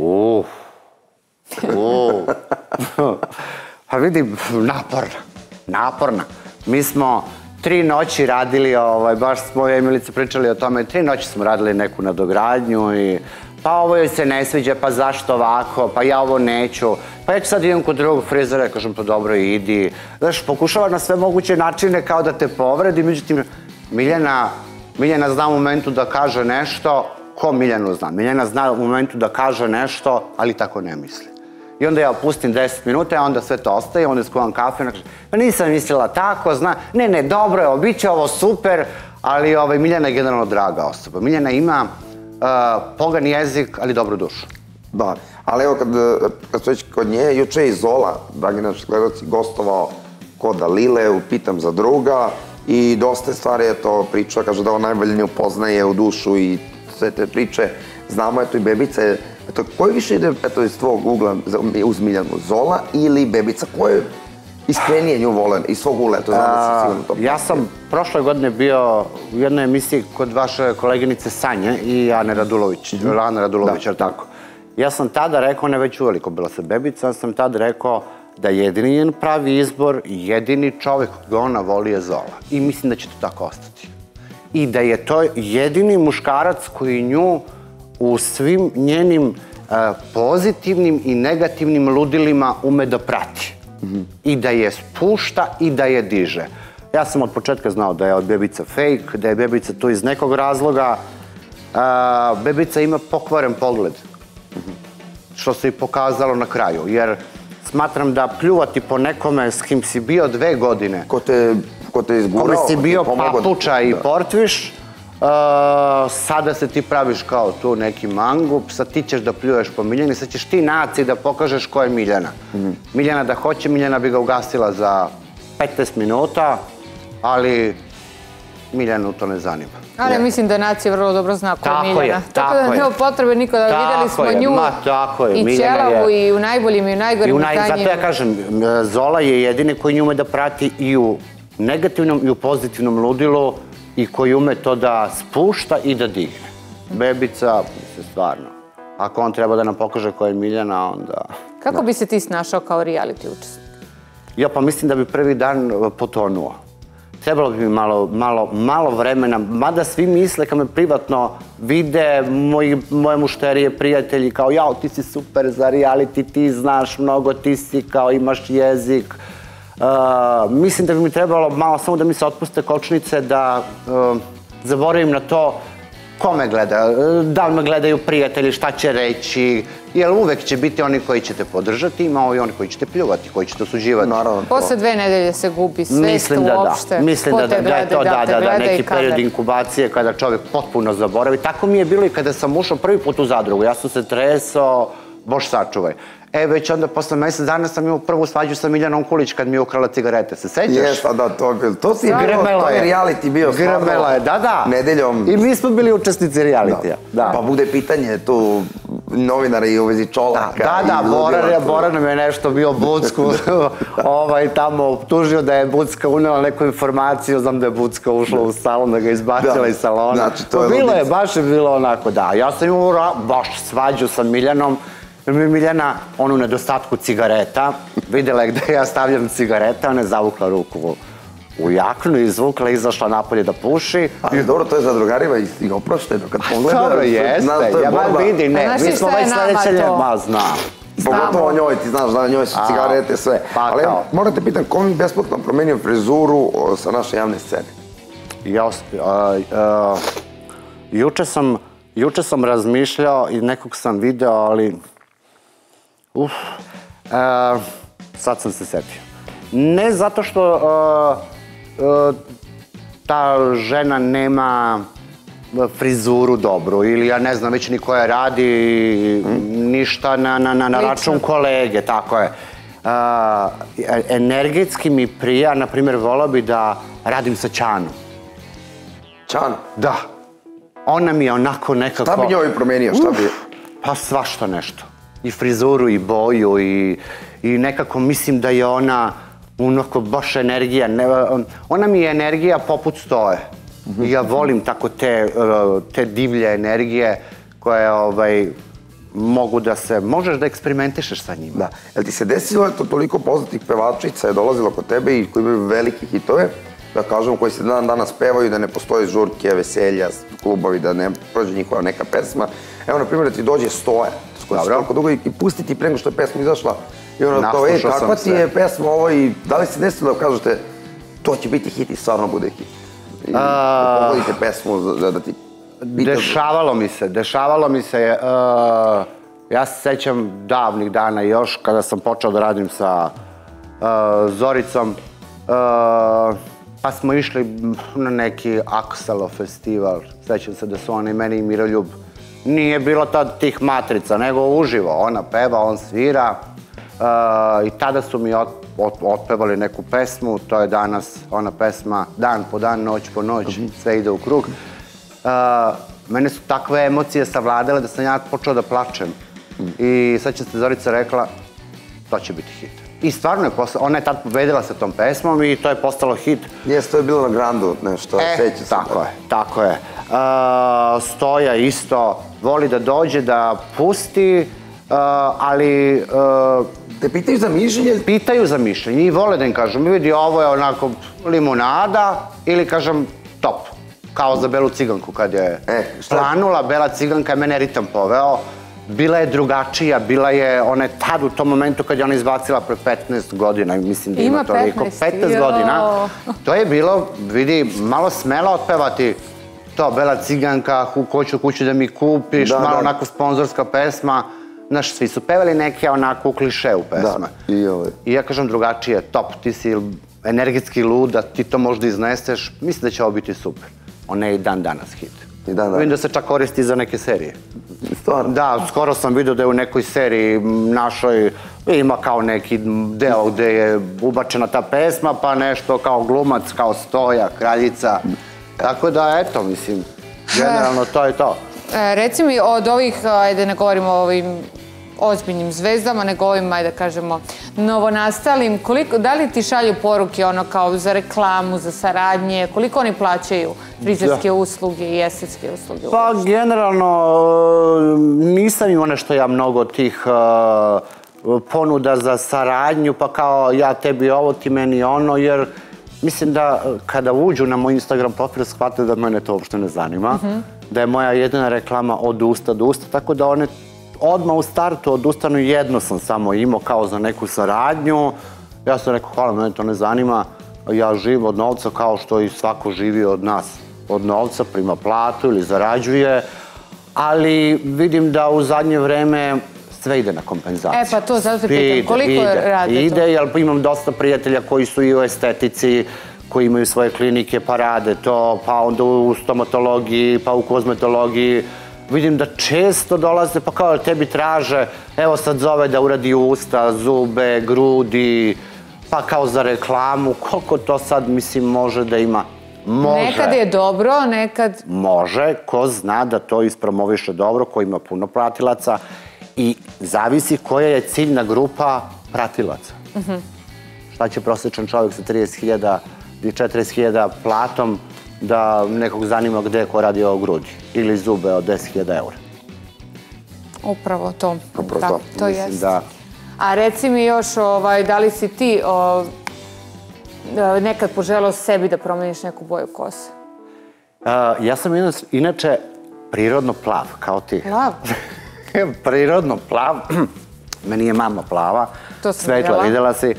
Pa vidi, naporna. Mi smo 3 noći radili, baš smo ja i Milica pričali o tome, 3 noći smo radili neku nadogradnju i pa ovo joj se ne sviđa, pa zašto ovako, pa ja ovo neću, pa ja ću sad idem kod drugog frizera i kažem pa dobro idi. Znaš, pokušava na sve moguće načine kao da te povredi, međutim, Miljana zna u momentu da kaže nešto, ko Miljanu zna? Miljana zna u momentu da kaže nešto, ali tako ne misli. I onda ja pustim 10 minuta, onda sve to ostaje, onda skuvam kafe i kažem, pa nisam mislila tako, ne, dobro je, bit će ovo super, ali Miljana je generalno draga osoba. Miljana ima pogan jezik, ali dobru dušu. Da, ali evo kad su već kod nje, juče je i Zola, dragi naši gledaoci, gostovao kod Dalile, Pitam za druga i dosta stvari je to priča, kaže da on najbolje nju poznaje u dušu i sve te priče. Znamo, eto i Bebica je, eto, koji više ide iz tvojeg ugla uz Miljanu, Zola ili Bebica, koji je iskrenije nju volen iz svog ugla, eto znam da si sigurno to... Ja sam prošle godine bio u jednoj emisiji kod vaše koleginice Sanje i Ane Radulović, Ana Radulović, jer tako. Ja sam tada rekao, ne već uveliko bila sa Bebica, ja sam tada rekao da jedini njen pravi izbor i jedini čovek koga ona voli je Zola. I mislim da će to tako ostati. I da je to jedini muškarac koji nju u svim njenim pozitivnim i negativnim ludilima ume da prati. I da je spušta i da je diže. Ja sam od početka znao da je Bebica fake, da je Bebica tu iz nekog razloga. Bebica ima pokvaren pogled, što se i pokazalo na kraju, jer smatram da pljuvati po nekome s kim si bio 2 godine... Ko te ko te izgurao? Kome si bio papuča i portviš, sada se ti praviš kao tu neki mangup, sad ti ćeš da pljuješ po Miljani, sad ćeš ti naciji da pokažeš ko je Miljana. Miljana da hoće, Miljana bi ga ugasila za 15 minuta, ali Miljanu to ne zanima. Ali mislim da nacija vrlo dobro zna ko je Miljana. Tako da nema potrebe nikoda, videli smo nju i ćelavu i u najboljim i u najgorim stanjima. Zato ja kažem, Zola je jedini koji nju ume da prati i u negativnom i u pozitivnom ludilu i koji ume to da spušta i da digne. Bebica, mislim, stvarno. Ako on treba da nam pokaže ko je Miljana, onda... Kako bi se ti snašao kao reality učesnik? Ja pa mislim da bi prvi dan potonuo. Trebalo bi mi malo vremena, mada svi misle kad me privatno vide, moje mušterije, prijatelji, kao jao, ti si super za reality, ti znaš mnogo, ti si kao imaš jezik. Mislim da bi mi trebalo malo samo da mi se otpuste kočnice, da zaboravim na to ko me gleda, da li me gledaju prijatelji, šta će reći, jer uvek će biti oni koji će te podržati, ima i oni koji će te pljuvati, koji će te osuđivati. Posle 2 nedelje se gubi svest uopšte. Mislim da je to neki period inkubacije kada čovjek potpuno zaboravi. Tako mi je bilo i kada sam ušao prvi put u zadrugu. Ja sam se tresao, bož sačuvaj. Već onda posle mjesec dana sam imao prvu svađu sa Miljanom Kulić kad mi je ukrala cigarete. Se sećaš? Jeste, da, to si bilo, to je reality bio. Grmela je, da. Nedeljom. I mi smo bili učesnici realitija. Pa bude pitanje tu novinara i u vezi Čolaka. Da, Bora nam je nešto bio Bucku tamo optužio da je Bucka unela neku informaciju, znam da je Bucka ušla u salon, da ga izbacila iz salona. Bilo je, baš je bilo onako, da. Ja sam imao baš svađu sa Miljanom. Miljana, onu nedostatku cigareta, vidjela je gde ja stavljam cigareta, ona je zavukla ruku u jaknu, izvukla, izašla napolje da puši. Ali dobro, to je za drugarima i oprošteno kad pogledaju. Dobro, jeste, ja vam vidi, ne, mi smo već sledeće, ma znam. Pogotovo o njoj, ti znaš da na njoj su cigarete, sve. Ali morate pitan, ko mi besplatno promenio frizuru sa naše javne scene? Juče sam razmišljao i nekog sam video, ali... sad sam se setio. Ne zato što ta žena nema frizuru dobru ili ja ne znam već ni koja radi ništa na račun kolege, tako je. Energetski mi prija, na primjer, volao bi da radim sa Ćanom. Ćano? Da. Ona mi je onako nekako... Šta bi njoj promenio, šta bi... Pa svašta nešto. I frizuru, i boju, i nekako mislim da je ona onako baš energija. Ona mi je energija poput Stoje. I ja volim tako te divlje energije koje mogu da se... Možeš da eksperimentišeš sa njima. Da. Jel ti se desilo to toliko poznatih pevačica je dolazilo kod tebe i koji imaju velike hitove, da kažemo, koji se dan danas pevaju, da ne postoje žurke, veselja, klubovi, da ne prođe njihova neka pesma. Evo, na primjer, da ti dođe Stoja, s kojom se toliko dugo i pusti ti pre nego što je pesma izašla. I ono to, kakva ti je pesma ovo i da li se desilo da kažete to će biti hit i stvarno bude hit? I pogodite pesmu da ti... Dešavalo mi se. Ja se sećam davnih dana još kada sam počeo da radim sa Zoricom. Pa smo išli na neki Aksalo festival. Sećam se da su oni meni i Miroljub. Nije bilo tad tih matrica, nego uživo. Ona peva, on svira. I tada su mi otpevali neku pesmu. To je danas ona pesma Dan po dan, noć po noć, sve ide u krug. Mene su takve emocije savladale da sam ja počeo da plačem. I sad će se Zorica rekla, to će biti hit. I stvarno je postala, ona je tad pobedila sa tom pesmom i to je postalo hit. Jes, to je bilo na Grandu nešto, seća se. Tako je. Stoja isto, voli da dođe, da pusti, ali... Te pitaju za mišljenje? Pitaju za mišljenje i vole da im kažem, vidi, ovo je onako limunada ili kažem top. Kao za Belu ciganku kad je planula, Bela ciganka je mene ritam poveo. Bila je drugačija, bila je, ona je tad u tom momentu kad je ona izbacila pre 15 godina, mislim da ima toliko, 15 godina. To je bilo, vidi, malo smelo otpevati to, Bela ciganka, hoću kuću da mi kupiš, malo onako sponzorska pesma. Znaš, svi su pevali neke onako kliše u pesme. I ja kažem drugačije, top, ti si energetski luda, ti to možda izneseš, mislim da će ovo biti super. Ona je i dan danas hit. Vidim da se čak koristi za neke serije. Stvarno? Da, skoro sam vidio da je u nekoj seriji našoj ima kao neki deo gde je ubačena ta pesma, pa nešto kao glumac, kao Stoja, Kraljica. Tako da, eto, mislim, generalno to je to. Reci mi od ovih, ajde ne govorimo o ovim ozbiljnim zvezdama, nego ovim, ajde kažemo, novonastalim, da li ti šalju poruke ono kao za reklamu, za saradnje, koliko oni plaćaju frizerske usluge i estetske usluge? Pa generalno nisam imao nešto ja mnogo tih ponuda za saradnju, pa kao ja tebi ovo, ti meni ono, jer mislim da kada uđu na moj Instagram profil shvate da mene to uopšte ne zanima, da je moja jedina reklama od usta do usta, tako da one odmah u startu odustanu. Jedno sam samo imao kao za neku saradnju. Ja sam rekao, hvala, mene to ne zanima. Ja živim od novca kao što i svako živi od nas. Od novca, prima platu ili zarađuje. Ali vidim da u zadnje vreme sve ide na kompenzaciju. Pa to, zato te pitam, koliko rade to? Ide, jer imam dosta prijatelja koji su i u estetici, koji imaju svoje klinike, pa rade to, pa onda u stomatologiji, pa u kozmetologiji. Vidim da često dolaze, pa kao tebi traže, evo sad zove da uradi usta, zube, grudi, pa kao za reklamu. Koliko to sad, mislim, može da ima? Može. Nekad je dobro, nekad... Može, ko zna da to ispromoviše dobro, ko ima puno pratilaca i zavisi koja je ciljna grupa pratilaca. Šta će prosječan čovjek sa 30.000 ili 40.000 platom da nekog zanima gde ko radi o grudi ili zube od 10.000 eura. Upravo to. Upravo to jeste. A reci mi još, da li si ti nekad poželao sebi da promeniš neku boju kose? Ja sam inače prirodno plav, kao ti. Plav? Prirodno plav. Meni je mama plava. To sam videla. Svetla, videla si.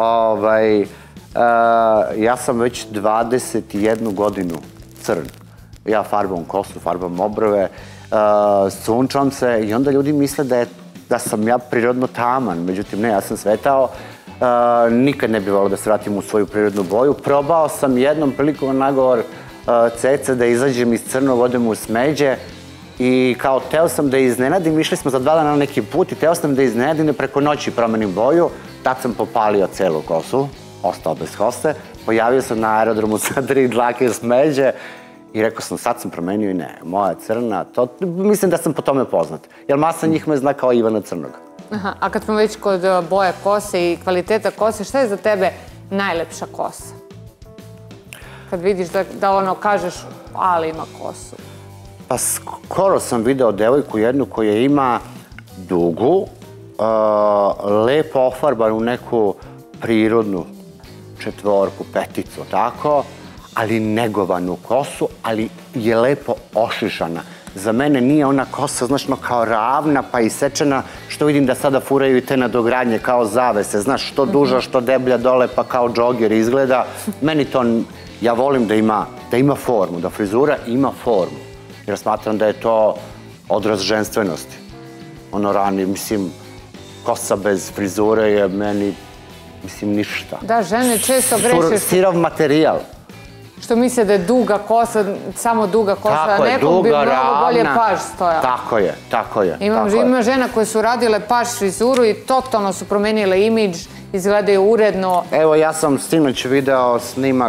Ja sam već 21 godinu crn. Ja farbam kosu, farbam obrve, sunčam se i onda ljudi misle da sam ja prirodno taman. Međutim, ne, ja sam svetao. Nikad ne bih volio da se vratim u svoju prirodnu boju. Probao sam jednom prilikom nagovor Ceca da izađem iz crnog, odem u smeđe i kao teo sam da iznenadim, išli smo za 2 dana na neki put i teo sam da iznenadim da preko noći promenim boju. Tad sam popalio celu kosu, ostao bez kose, pojavio sam na aerodromu sa 3 dlake smeđe i rekao sam sad sam promenio i ne, moja crna, mislim da sam po tome poznat. Jer masa njih me zna kao Ivana Crnog. A kad smo već kod boja kose i kvaliteta kose, šta je za tebe najlepša kosa? Kad vidiš da ono kažeš, ali ima kosu. Pa skoro sam video devojku jednu koja ima dugu, lepo ofarbanu neku prirodnu 4, 5, tako, ali negovanu kosu, ali je lepo ošišana. Za mene nije ona kosa, znaš, kao ravna pa isečena, što vidim da sada furaju i te nadogradnje kao zavese, znaš, što duža, što deblja dole, pa kao džoger izgleda. Meni to, ja volim da ima formu, da frizura ima formu, jer smatram da je to odraz ženstvenosti. Ono rani, mislim, kosa bez frizure je meni, mislim, ništa. Da, žene često greše... Sirov materijal. Što misle da je duga kosa, samo duga kosa, a nekom bi mnogo bolje paž stojala. Tako je. Ima žena koje su radile paž frizuru i totalno su promenile imidž, izgledaju uredno. Evo, ja sam sinoć video snimak,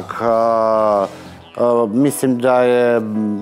mislim da je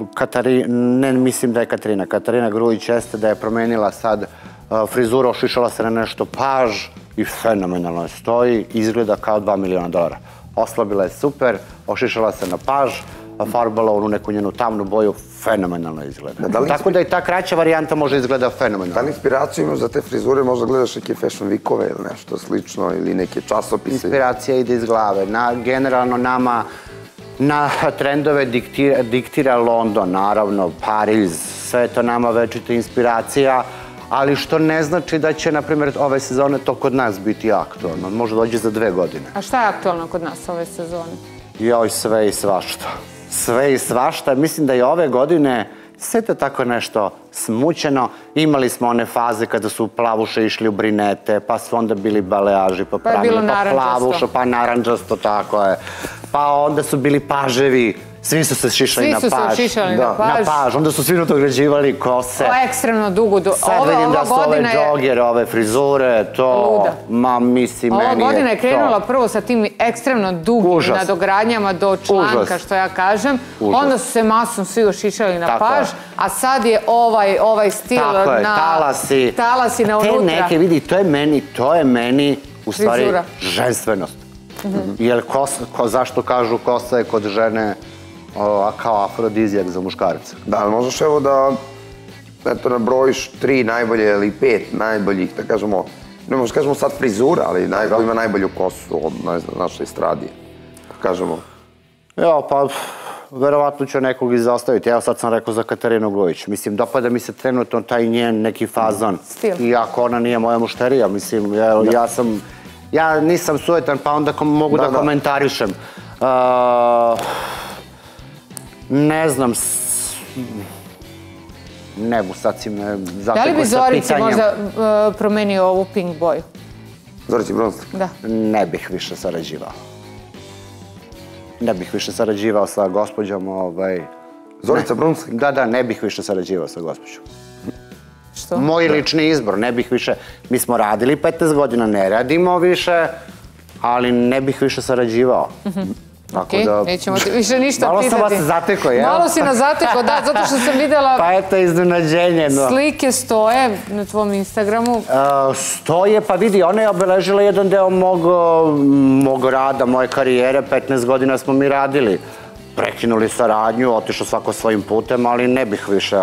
Katarina Grujić jeste da je promenila sad frizuru, ošišala se na nešto paž i fenomenalno stoji, izgleda kao $2 miliona. Oslabila je super, ošišala se na paž, farbala onu neku njenu tamnu boju, fenomenalno izgleda. Tako da i ta kraća varijanta može izgleda fenomenalno. Da li inspiraciju imaš za te frizure, možda gledaš neke fashion weekove ili nešto slično, ili neke časopise? Inspiracija ide iz glave. Generalno nama na trendove diktira London, naravno, Pariz, sve to nama večita inspiracija, ali što ne znači da će, na primjer, ove sezone to kod nas biti aktualno. Može dođe za 2 godine. A šta je aktualno kod nas ove sezone? Joj, sve i svašta. Sve i svašta. Mislim da je ove godine Sve to tako nešto smućeno. Imali smo one faze kada su plavuše išli u brinete, pa su onda bili baleaži, pa pravili, pa plavušo, pa naranđasto, tako je. Pa onda su bili paževi, svi su se šišali na paž. Svi su se šišali na paž. Onda su svi nadograđivali kose. Ekstremno dugo. Sad vidim da su ove džogere, ove frizure, to, ma mislim, meni je to. Ova godina je krenula prvo sa tim ekstremno dugim nadogradnjama do članka, što ja kažem. Onda su se masom svi ošišali na paž, a sad je ovaj stil na talasi na unutra. Te neke, vidi, to je meni u stvari ženstvenost. Jer zašto kažu kosa je kod žene kao afrodizijak za muškarca. Da, ali možeš evo da nabrojiš 3 najbolje ili 5 najboljih, da kažemo, ne možeš kažemo sad frizura, ali ko ima najbolju kosu od naše estradije, kažemo. Evo, pa verovatno ću nekog izostaviti. Evo sad sam rekao za Katarinu Grujić. Mislim, dopada mi se trenutno taj njen neki fazon. Iako ona nije moja mušterija, mislim, ja nisam sujetan, pa onda mogu da komentarišem. Ne znam, ne bu, sad si me zatekao sa pitanjem. Da li bi Zorici možda promenio ovu pink boju? Zorici Brunslik? Da. Ne bih više sarađivao. Ne bih više sarađivao sa gospođom. Zorica Brunslik? Da, ne bih više sarađivao sa gospođom. Što? Moj lični izbor, ne bih više. Mi smo radili 15 godina, ne radimo više, ali ne bih više sarađivao. Okej, nećemo ti više ništa pitati. Malo sam vas zatekao, jel? Malo si nas zatekao, da, zato što sam videla... Pa eto, iznenađenje. Slike stoje na tvom Instagramu. Stoje, pa vidi, ona je obeležila jedan deo mog rada, moje karijere. 15 godina smo mi radili. Prekinuli saradnju, otišao svako svojim putem, ali ne bih više...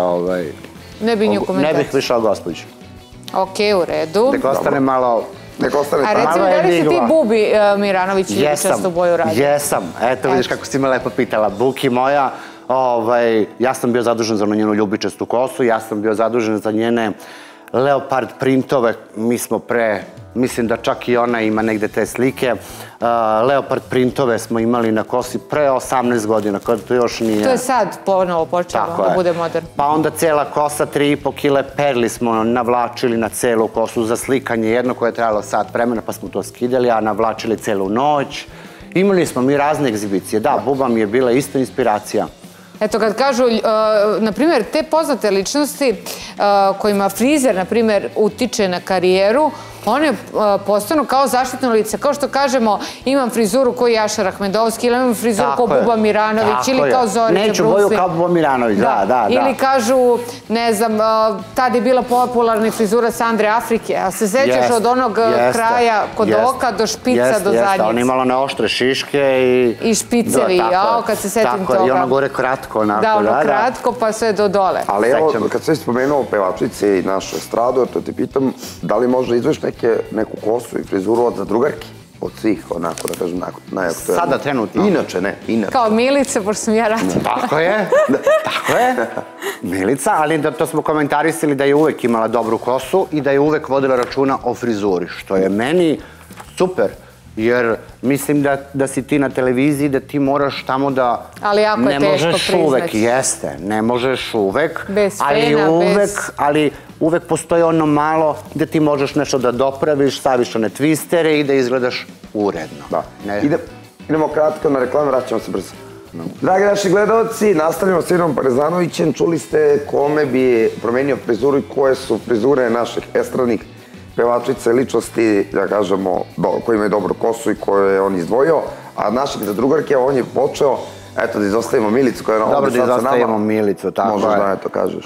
Ne bi nju komentaciju. Ne bih više o gospođi. Okej, u redu. Nek ostane malo... A recimo, da li si ti Bubi Miranović ili često boju radi? Jesam. Eto, vidiš kako si me lepo pitala. Buki moja, ja sam bio zadužen za njenu ljubičastu kosu, ja sam bio zadužen za njene leopard printove. Mi smo mislim da čak i ona ima negde te slike. Leopard printove smo imali na kosi pre 18 godina, kada to još nije... To je sad ponovo počelo da bude modern. Pa onda cela kosa, 3,5 kile perli smo navlačili na celu kosu za slikanje, jedno koje je trajalo sat vremena, pa smo to skidali, a navlačili celu noć. Imali smo mi razne egzibicije. Da, Buba mi je bila isto inspiracija. Eto, kad kažu, na primjer, te poznate ličnosti kojima frizer, na primjer, utiče na karijeru, one postanu kao zaštitno lice. Kao što kažemo, imam frizuru koji je Ašar Ahmedovski, ili imam frizuru kao Buba Miranović, ili kao Zorica Brunslik. Neću boju kao Buba Miranović, da. Ili kažu, ne znam, tad je bila popularna frizura Sandre Afrike, a se sećaš od onog kraja kod oka do špica do zadnjice. Ona imala one oštre šiške i špicevi, kad se setim toga. Tako, i ono gore kratko, onako. Da, ono kratko, pa sve do dole. Ali evo, kad sve spomenuo pevačice i našu estradu, to te pitam, da li možda izveš neku kosu i frizuru od zadrugarki? Od svih, onako, da kažem, najaktuelnije. Sada trenutno? Inače, ne, inače. Kao Milica, pošto sam ja radila. Tako je, tako je. Milica, ali to smo komentarisali da je uvek imala dobru kosu i da je uvek vodila računa o frizuri, što je meni super. Jer mislim da si ti na televiziji, da ti moraš tamo da... Ali jako je teško priznati. Jeste, ne možeš uvek. Bez pena, bez... Ali uvek postoji ono malo gde ti možeš nešto da dopraviš, staviš one twistere i da izgledaš uredno. Da. Idemo kratko na reklamu, vraćamo se brzo. Dragi naši gledalci, nastavljamo s Iranom Parezanovićem. Čuli ste kome bi promenio frizuru i koje su frizure naših estradnih pevačice, ličnosti, da kažemo, koji imaju dobru kosu i koje je on izdvojio, a našeg zadrugarke on je počeo, eto da izostavimo Milicu koja je ovdje sad sa nama. Dobro da izostavimo Milicu, tako je. Možeš da eto kažeš.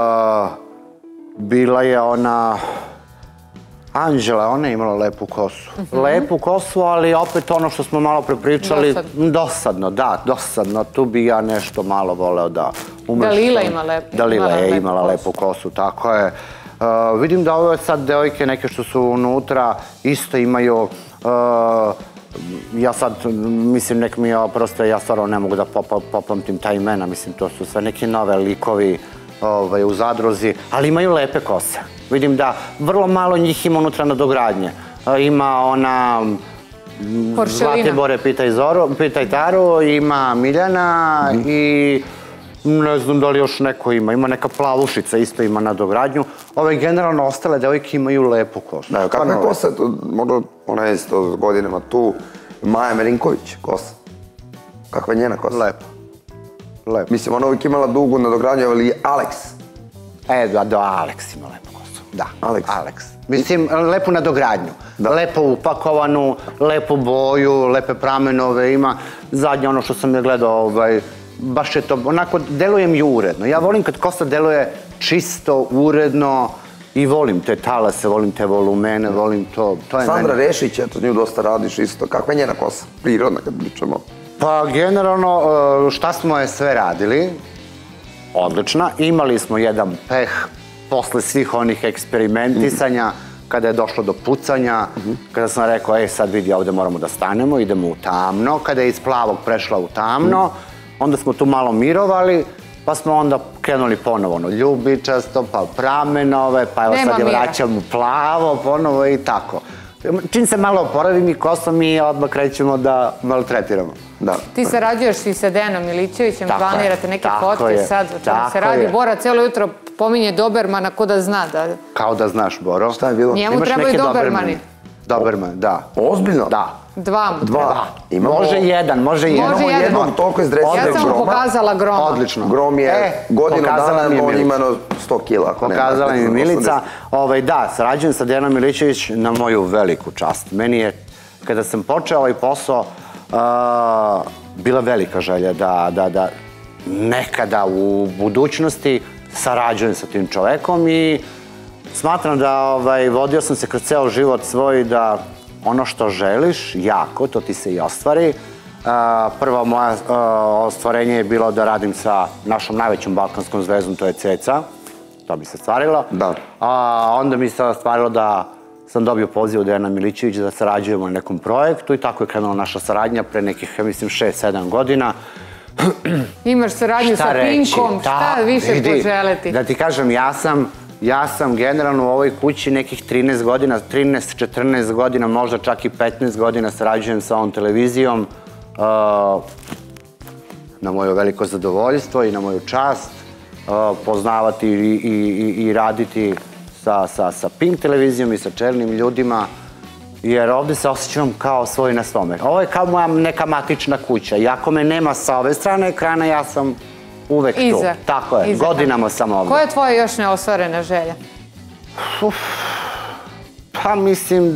Bila je ona... Anđela, ona je imala lepu kosu. Lepu kosu, ali opet ono što smo malo prepričali, dosadno, da, dosadno. Tu bi ja nešto malo voleo da umrštam. Dalila ima lepu kosu. Dalila je imala lepu kosu, tako je. Vidim da ove sad devojke neke što su unutra isto imaju, ja sad mislim nek mi je prosto, ja stvarno ne mogu da popamtim ta imena, mislim to su sve neki nove likovi u zadruzi, ali imaju lepe kose. Vidim da vrlo malo njih ima unutra nadogradnje. Ima ona Zlatibore, pitaj Taru, ima Miljana i Ne znam da li još neko ima. Ima neka Plavušica, isto ima nadogradnju. Ove generalno ostale devojke imaju lepu kosu. Da, kakva je kosa? Možda ona je isto godinama tu. Maja Merinković, kosa. Kakva je njena kosa? Lepo. Lepo. Mislim, ona uvijek imala dugu nadogradnju, ali Alex. Da, Alex ima lepu kosu. Da, Alex. Mislim, lepu nadogradnju. Lepo upakovanu, lepu boju, lepe pramenove ima. Zadnje ono što sam je gledao, baš je to, onako, deluje mi uredno. Ja volim kad kosa deluje čisto, uredno i volim te talase, volim te volumene, volim to. Sandra Rešić, eto, nju dosta radiš isto. Kakva je njena kosa? Prirodna, kad pričamo. Pa, generalno, šta smo je sve radili? Odlična. Imali smo jedan peh posle svih onih eksperimentisanja, kada je došlo do pucanja, kada sam rekao, sad vidi, ovde moramo da stanemo, idemo u tamno. Kada je iz plavog prešla u tamno, onda smo tu malo mirovali, pa smo onda krenuli ponovo ljubičasto, pa pramenove, pa evo sad je vraćam u plavo ponovo i tako. Čim se malo oporavim i kosom i odmah krećemo da maltretiramo. Ti sarađuješ i sa Dejanom Milićevićem, planirate neke fotke sad, o čemu se radi. Bora cijelo jutro pominje Dobermana, ko da zna da... Kao da znaš, Boro. Šta je bilo? Njemu trebaju Dobermani. Doberman, da. Ozbiljno? Da. Dva. Može jedan. Imamo jednog toliko izdresivog Groma. Ja sam mu pokazala Groma. Odlično. Grom je godinu dana, on ima 100 kila. Pokazala mi Milica. Da, sarađujem sa Dejanom Milićević na moju veliku čast. Meni je, kada sam počeo ovaj posao, bila velika želja da nekada u budućnosti sarađujem sa tim čovekom i smatram da vodio sam se kroz ceo život svoj da ono što želiš jako, to ti se i ostvari. Prvo moje ostvarenje je bilo da radim sa našom najvećom balkanskom zvezdom, to je Ceca. To bi se stvarilo. Onda mi se stvarilo da sam dobio poziv od Dejana Milićevića da sarađujemo na nekom projektu i tako je krenula naša saradnja pre nekih, mislim, 6-7 godina. Imaš saradnju sa Pinkom, šta više poželeti? Da ti kažem, ja sam generalno u ovoj kući nekih 13 godina, 13-14 godina, možda čak i 15 godina sarađujem sa ovom televizijom na moje veliko zadovoljstvo i na moju čast poznavati i raditi sa Pink televizijom i sa čelnim ljudima, jer ovde se osjećam kao svoj na svome. Ovo je kao moja neka matična kuća. Iako me nema sa ove strane ekrana, ja sam uvek tu. Tako je, godinama sam ovde. Koja je tvoja još neostvarena želja? Pa mislim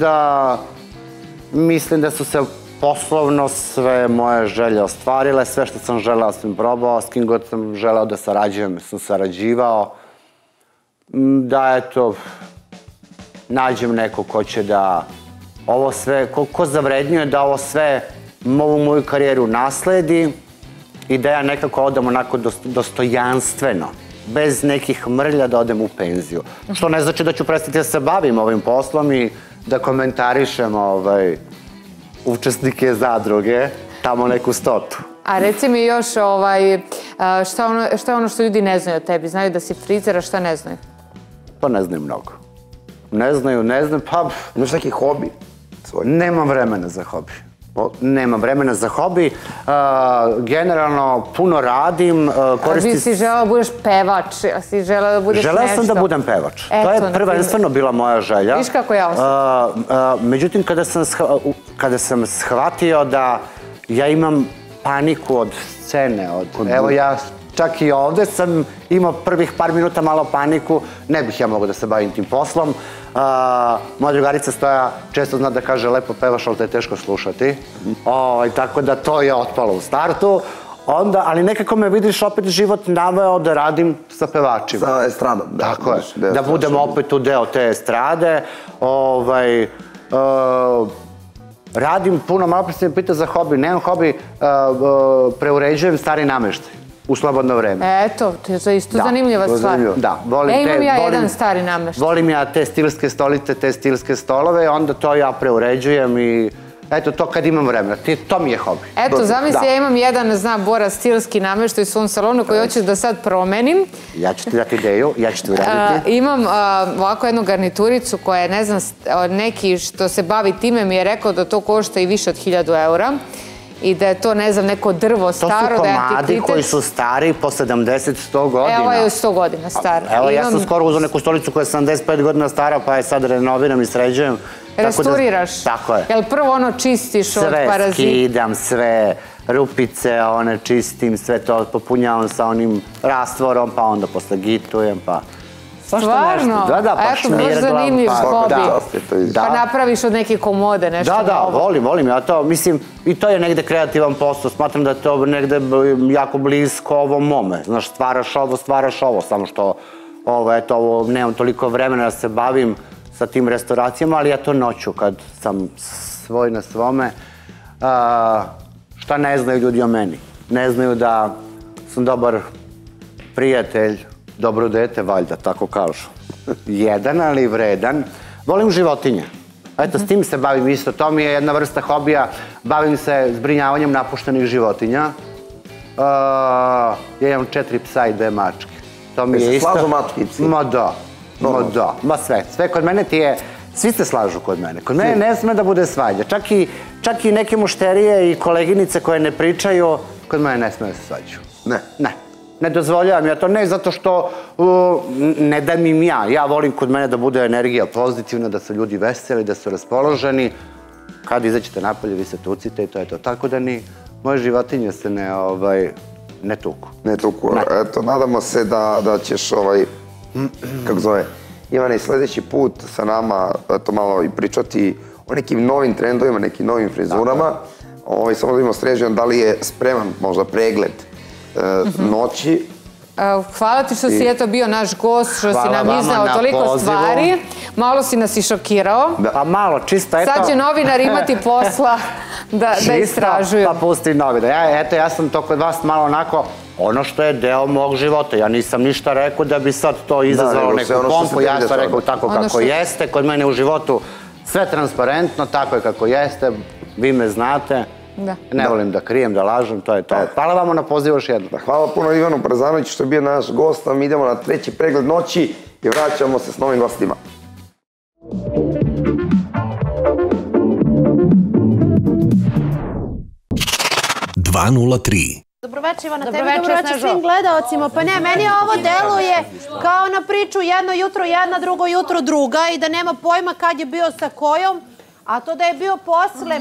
da su se poslovno sve moje želje ostvarile. Sve što sam želeo sam probao, s kim god sam želeo da sarađujem, sam sarađivao. Da, eto, nađem neko ko će da ovo sve, ko zavrednjuje da ovo sve, ovu moju karijeru nasledi i da ja nekako odem onako dostojanstveno, bez nekih mrlja da odem u penziju. Što ne znači da ću prestati da se bavim ovim poslom i da komentarišem učesnike zadruge, tamo neku stotu. A reci mi još, šta je ono što ljudi ne znaju o tebi? Znaju da si frizer, a šta ne znaju? Pa ne znaju mnogo. Ne znaju, pa... Imaš neki hobi? Nemam vremena za hobi. Nemam vremena za hobi. Generalno, puno radim. A bi si želeo da budeš pevač? Si želeo da budeš nešto? Želeo sam da budem pevač. To je prvenstveno bila moja želja. Viš kako ja osjećam? Međutim, kada sam shvatio da ja imam paniku od scene, evo ja čak i ovde sam imao prvih par minuta malo paniku, ne bih ja mogao da se bavim tim poslom. Moja drugarica Stoja često zna da kaže lepo pevaš, ali te je teško slušati. Tako da to je otpalo u startu. Ali nekako me vidiš opet život naveo da radim sa pevačima. Sa estradom. Tako je, da budem opet u deo te estrade. Radim puno, malo pre se mi pita za hobi, nemam hobi, preuređujem stari nameštaj u slobodno vreme. Eto, to je isto zanimljiva stvar. Da, imam ja jedan stari nameštaj. Volim ja te stilske stolice, te stilske stolove, onda to ja preuređujem i eto, to kad imam vremena, to mi je hobi. Eto, zamisli, ja imam jedan, Bora, stilski nameštaj u svom salonu koji hoću da sad promenim. Ja ću ti dati ideju, ja ću ti uraditi. Imam ovako jednu garnituricu koja je, ne znam, neki što se bavi time mi je rekao da to košta i više od 1000 eura. i da je to, ne znam, neko drvo staro, da je antikvitet. To su komadi koji su stari po 70-100 godina. Evo je 100 godina star. Evo, ja sam skoro uzeo neku stolicu koja je 75 godina stara, pa je sad renoviram i sređujem. Restauriraš? Tako je. Jel prvo ono čistiš od parazita? Sve skidam, sve rupice, one čistim, sve to popunjavam sa onim rastvorom, pa onda posle gitujem, pa... Stvarno? Da, pa šmirglam. Eto, baš zanimljiv hobi. Pa napraviš od neke komode nešto novo. Da, volim ja to. Mislim, i to je negde kreativan posao. Smatram da je to negde jako blisko ovom mome. Znaš, stvaraš ovo, samo što, eto, nemam toliko vremena da se bavim sa tim restauracijama, ali ja to noću kad sam svoj na svome. Šta ne znaju ljudi o meni? Ne znaju da sam dobar prijatelj, dobro dete, valjda, tako kažu. Jedan, ali vredan. Volim životinje. Eto, s tim se bavim isto. To mi je jedna vrsta hobija. Bavim se zbrinjavanjem napuštenih životinja. Ja imam 4 psa i 2 mačke. To mi je isto... Slažu mačke i psi? Ma da. Ma sve. Sve kod mene ti je... Svi se slažu kod mene. Kod mene ne sme da bude svađa. Čak i neke mušterije i koleginice koje ne pričaju, kod mene ne sme da se svađaju. Ne. Ne dozvoljavam ja to, ne zato što ne dam im ja. Ja volim kod mene da bude energija pozitivna, da su ljudi veseli, da su raspoloženi. Kad izađete napolje, vi se tucite i to je to. Tako da ni moje životinje se ne tuku. Ne tuku. Eto, nadamo se da ćeš kako zove, Ivane, sljedeći put sa nama to malo i pričati o nekim novim trendovima, nekim novim frizurama. Samo da imamo sređen da li je spreman možda pregled noći. Hvala ti što si eto bio naš gost, što si nam iznao toliko stvari. Malo si nas i šokirao. Pa malo, čisto eto... Sad će novinar imati posla da istražuju. Pa pusti novinar. Eto, ja sam to kod vas malo onako... Ono što je deo mog života. Ja nisam ništa rekao da bi sad to izazvalo neku pompu. Ja sam rekao tako kako jeste. Kod mene u životu sve transparentno, tako je kako jeste. Vi me znate. Ne volim da krijem, da lažem, to je to. Hvala vam na pozivu još jednom. Hvala puno Ivanu Parezanoviću što je bio naš gost. Mi idemo na 3. pregled noći i vraćamo se s novim gostima. Dobroveče Ivana, tebi dobroveče svim gledalcima. Pa ne, meni ovo deluje kao na priču jedno jutro jedna, drugo jutro druga i da nema pojma kad je bio sa kojom, a to da je bio posle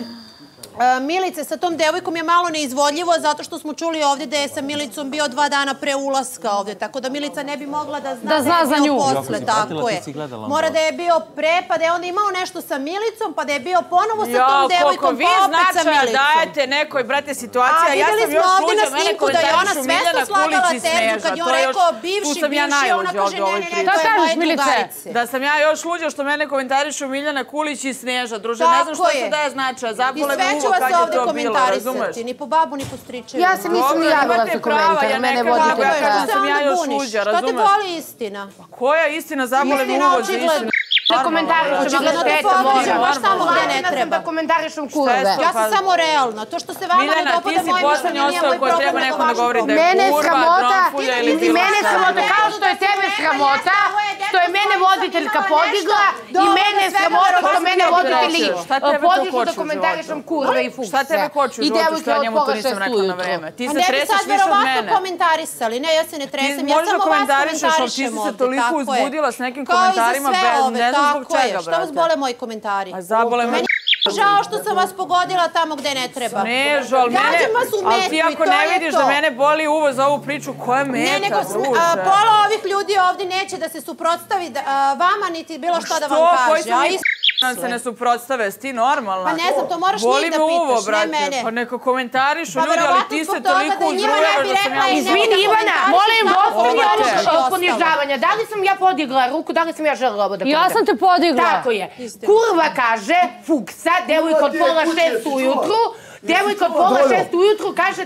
Milice sa tom devojkom je malo neizvodljivo zato što smo čuli ovdje da je sa Milicom bio 2 dana pre ulaska ovdje, tako da Milica ne bi mogla da zna da je bio posle, tako je. Mora da je bio pre, pa da je onda imao nešto sa Milicom, pa da je bio ponovo sa tom devojkom, pa opet sa Milicom. Vi dajete nekoj, brate, situacija, ja sam još luđa, mene komentarišu Miljana Kulić i Sneža, to je još, tu sam ja najluđa ovdje u ovoj priči. Šta kažeš, Milice? Da sam ja još luđa što mene komentarišu Miljana Kulić i Sneža, druže, ne znam što se daje značaja, zabole me uvo kad je to bilo, razumeš? Ni po babu, ni po stričevu. Ja se nisam ni javila za komentar, mene vodite na kraju. Što sam ja još luđa, razumeš? Što te boli istina? Koja istina, zabole me uvo za istinu? Da komentarišem baš tamo gde ne treba. Da komentarišem kurve. Ja sam samo realna. To što se vama ne dopada mojim mišljenjem nije moj problem, nego vaš problem. Mene je sramota, mene je sramota kao što je tebe sramota, što je mene voditeljka podigla i mene je sramota što mene voditelji podižu da komentarišem kurve i fukse. Šta tebe koči u životu što ja njemu to nisam rekla na vreme? Ti se treseš više od mene. Ne bi sad komentarisali. Ne, ja se ne tresem. Ja možda samo vas komentarišeš, ali ti si se toliko uzbudila s nekim komentarima, ne znam zbog čega, brate. Šta vas bole moji komentari? A zabole me... Žao što sam vas pogodila tamo gde ne treba. Snežo, ali mene... Ali ti ako ne vidiš da mene boli uvo za ovu priču, koja meta, druže? Pola ovih ljudi ovdje neće da se suprotstavi vama, niti bilo što da vam kaže. Što? Koji nam se ne suprotstave, si ti normalna? Pa ne znam, to moraš njih da pitaš, ne mene. Pa neko komentarišu ljudi, ali ti se toliko uzruješ da sam ja... Izvini Ivana, molim gospodin ono ponižavanja. Da li sam ja podigla ruku, da li sam ja želela ovo da kažem? Ja sam te podigla. Tako je. Kurva kaže, fuksa, devojka od pola 6 ujutru, devojka od pola 6 ujutru kaže...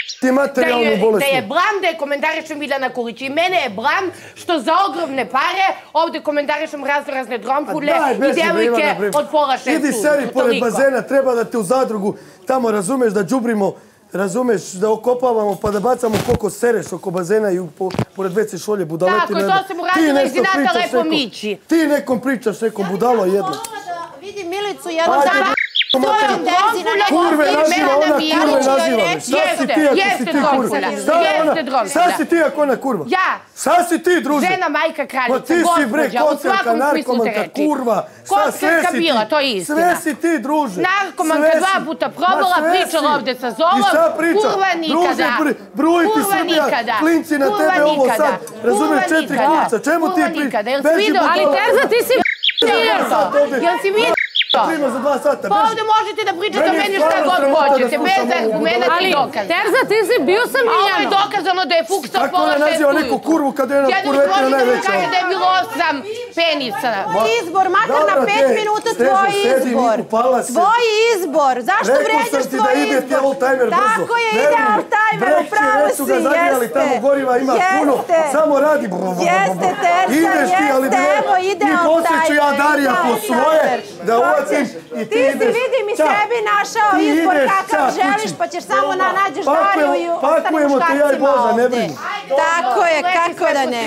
Da je blam da je komentarišem Miljana Kulić i mene je blam što za ogromne pare ovdje komentarišem razne drompule i devojke od pola 6 Idi seri pored bazena, treba da te u zadrugu tamo razumeš da džubrimo, razumeš da okopavamo pa da bacamo koliko sereš oko bazena i pored WC šolje budaleti. Tako, to sam uradila iz Inata Lepo Mići. Ti nekom pričaš, nekom budalo jedno. Vidi Milicu jednom dana. Kurve naziva, ona kurve naziva me. Šta si ti ako si ti kurva? Šta si ti ako ona kurva? Ja. Šta si ti, druže? Žena, majka, kraljica, gospođa, u svakom smislu te reči. Kurva. Kockarka bila, to je istina. Sve si ti, druže. Narkomanka 2 puta probala, pričala ovde sa Zolom. Kurva nikada. Bruj ti Srbija, klinci na tebe ovo sad. Razumiješ, 4 klinca. Čemu ti pričaš? Ali Terza, ti si jel si vidio? Prima za 2 sata. Pa ovde možete da pričate o meni šta god hoćete, bez argumenta i dokaza. Terza, ti si bio sam Miljano. A ovo je dokazano da je Fuksa pola 6 ujutru. Kako ona naziva neku kurvu kada je jedna kurvetina najveća? Kaže da je bilo 8 penisa. Izbor, makar na 5 minuta tvoj izbor. Tvoj izbor. Zašto vređaš tvoj izbor? Tako je, ide oldtimer, upravo si, jeste. Tamo goriva ima puno, samo radi. Jeste, Terza, jeste, evo ide oldtimer. I posjeću ja Darija po svoje, da uvacim i ti ideš. Ti si vidim i sebi našao izbor kakav želiš, pa ćeš samo nađeš Dariju i ostalim muškarcima ovde. Tako je, kako da ne.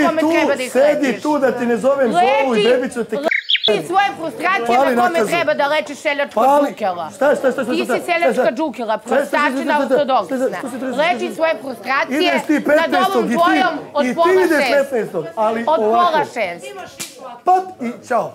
Sedi tu da ti ne zovem Zolu i bebicu te Ti svoje frustracije na kome treba da lečiš seljačka džukela. Šta? Ti si seljačka džukela, prostačina ortodoksna. Leči svoje frustracije nad ovom tvojom od pola 6. Od pola 6. Pap i čao.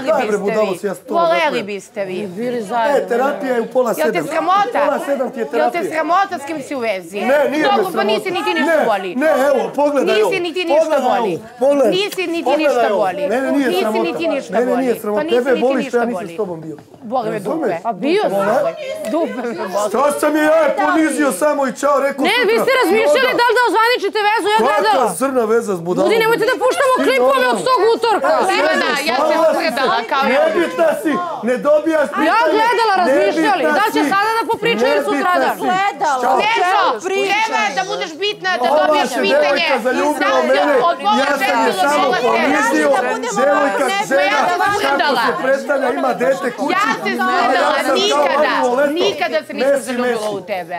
Voleli biste vi. Bili zajedno. Terapija je u pola 7. Jel te sramota? Pola 7 ti je terapija. Jel te sramota s kim si u vezi? Ne, nije me sramota. Dobro, pa nisi niti ništa voli. Ne, evo, pogledaj ovo. Nisi niti ništa voli. Nisi niti ništa voli. Mene nije sramota. Nisi niti ništa voli. Mene nije sramota. Tebe boli što ja nisam s tobom bio. Boli me dupe. A bio sam. Dupe me boli. Šta sam je ja ponizio samo i čao, rekao Ne, vi ste razmišljali da li da ozvaničite vezu, ja gledala. Kakva zrna veza s budalom. Ljudi, nemojte da puštamo klipove od tog utorka. Ivana, ja se ugledala kao ja. Nebitna si, ne dobijaš pitanje. Ja gledala, razmišljali. Da će sada da popričaju ili sutradan? Gledala. Nešo, treba je da budeš bitna, da dobiješ pitanje. Ova se devojka zaljubila u mene, ja sam je samo ponizio. Devojka, žena, kako se predstavlja, ima dete kući. Ja se zgledala, nikada se nisam zaljubila u tebe.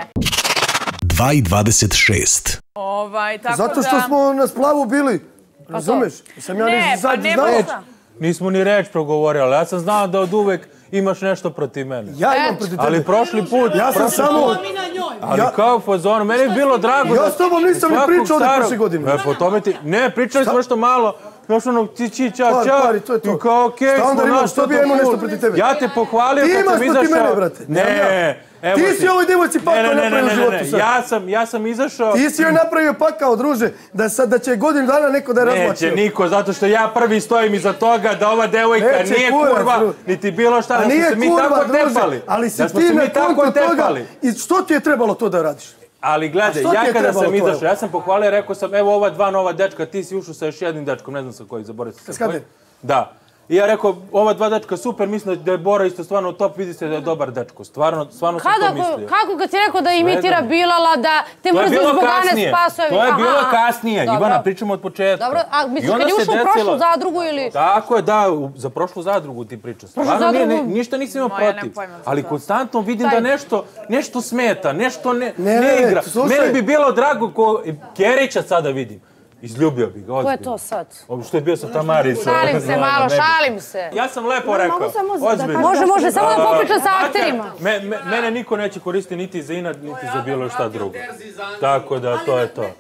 2:26. Zato što smo na splavu bili, razumeš? Ne, pa ne možda. Nismo ni reč progovorili, ali ja sam znao da od uvek imaš nešto protiv mene. Ja imam protiv tebe. Ali prošli put... Ja sam samo... Ali kao fazonu, meni je bilo drago da... Ja s tobom nisam ni pričao ovdje prošle godine. Po tome ti... Ne, pričali smo nešto malo. Još ono, ti ča, i kao okej, smo naš što bi imao nešto protiv tebe. Ja te pohvalio kad sam izašao... Ti imaš protiv mene, brate. Ne, evo ti. Ti si ovoj devojci pakao napravio u životu sad. Ja sam izašao... Ti si joj napravio pakao, druže, da će godinu dana neko da je razvlačio. Neće niko, zato što ja prvi stojim iza toga da ova devojka nije kurva, niti bilo šta, da smo se mi tako tepali. Ali si ti na konto toga i što ti je trebalo to da radiš? Ali gledaj, ja kada sam izašao, ja sam pohvalio, rekao sam, evo ova 2 nova dečka, ti si ušao sa još jednim dečkom, ne znam sa koji, zaboravio sam sa koji. Da. I ja rekao, ova 2 dečka super, mislim da je Bora isto stvarno top, vidi se da je dobar dečko, stvarno sam to mislio. Kako kad si rekao da imitira Bilala, da te mrzi zbog Ane Spasovi? To je bilo kasnije, Ivana, pričamo od početka. Dobro, a misliš kad je ušao u prošlu zadrugu ili... Tako je, da, za prošlu zadrugu ti pričam. Stvarno ništa nisam imao protiv, ali konstantno vidim da nešto smeta, nešto ne igra. Meni bi bilo drago ko Kerića sada vidim. Izljubio bih ga, ozbiljno. Ko je to sad? Što je bio sa Tamaricom. Šalim se malo, šalim se. Ja sam lepo rekao, ozbiljno. Može, samo da popričam sa akterima. Mene niko neće koristiti niti za inat, niti za bilo šta drugo. Tako da, to je to.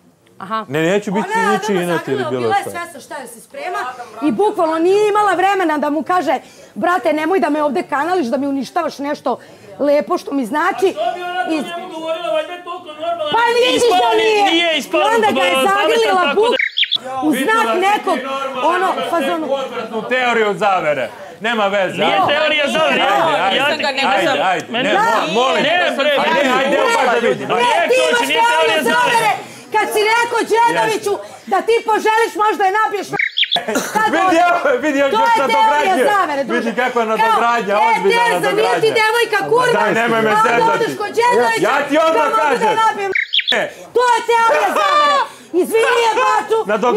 Neću biti niči inat ili bilo šta. Ona je svesna šta je se sprema i bukvalno nije imala vremena da mu kaže brate, nemoj da me ovde kanališ, da mi uništavaš nešto lepo što mi znači. A što bi ona to njemu govorila, valjda je toliko normalno. Pa vidiš da nije. Onda ga je zagrlila buk u znak nekog, ono, fazonu. Odvratnu teoriju zavere. Nema veze. Nije teorija zavere. Ajde. Molim. Ajde, da vidim. Ne, ti imaš teoriju zavere. Kad si rekao Đedoviću da ti poželiš možda je nabiješ na... Vidi još nadogradnje. Vidi kako je nadogradnja, ozbiljna nadogradnja. Terza, nije ti devojka kurva. Daj, nemoj me zezati. Ja ti odmah kažem. To je teorija zavere. Izvini je, Baču.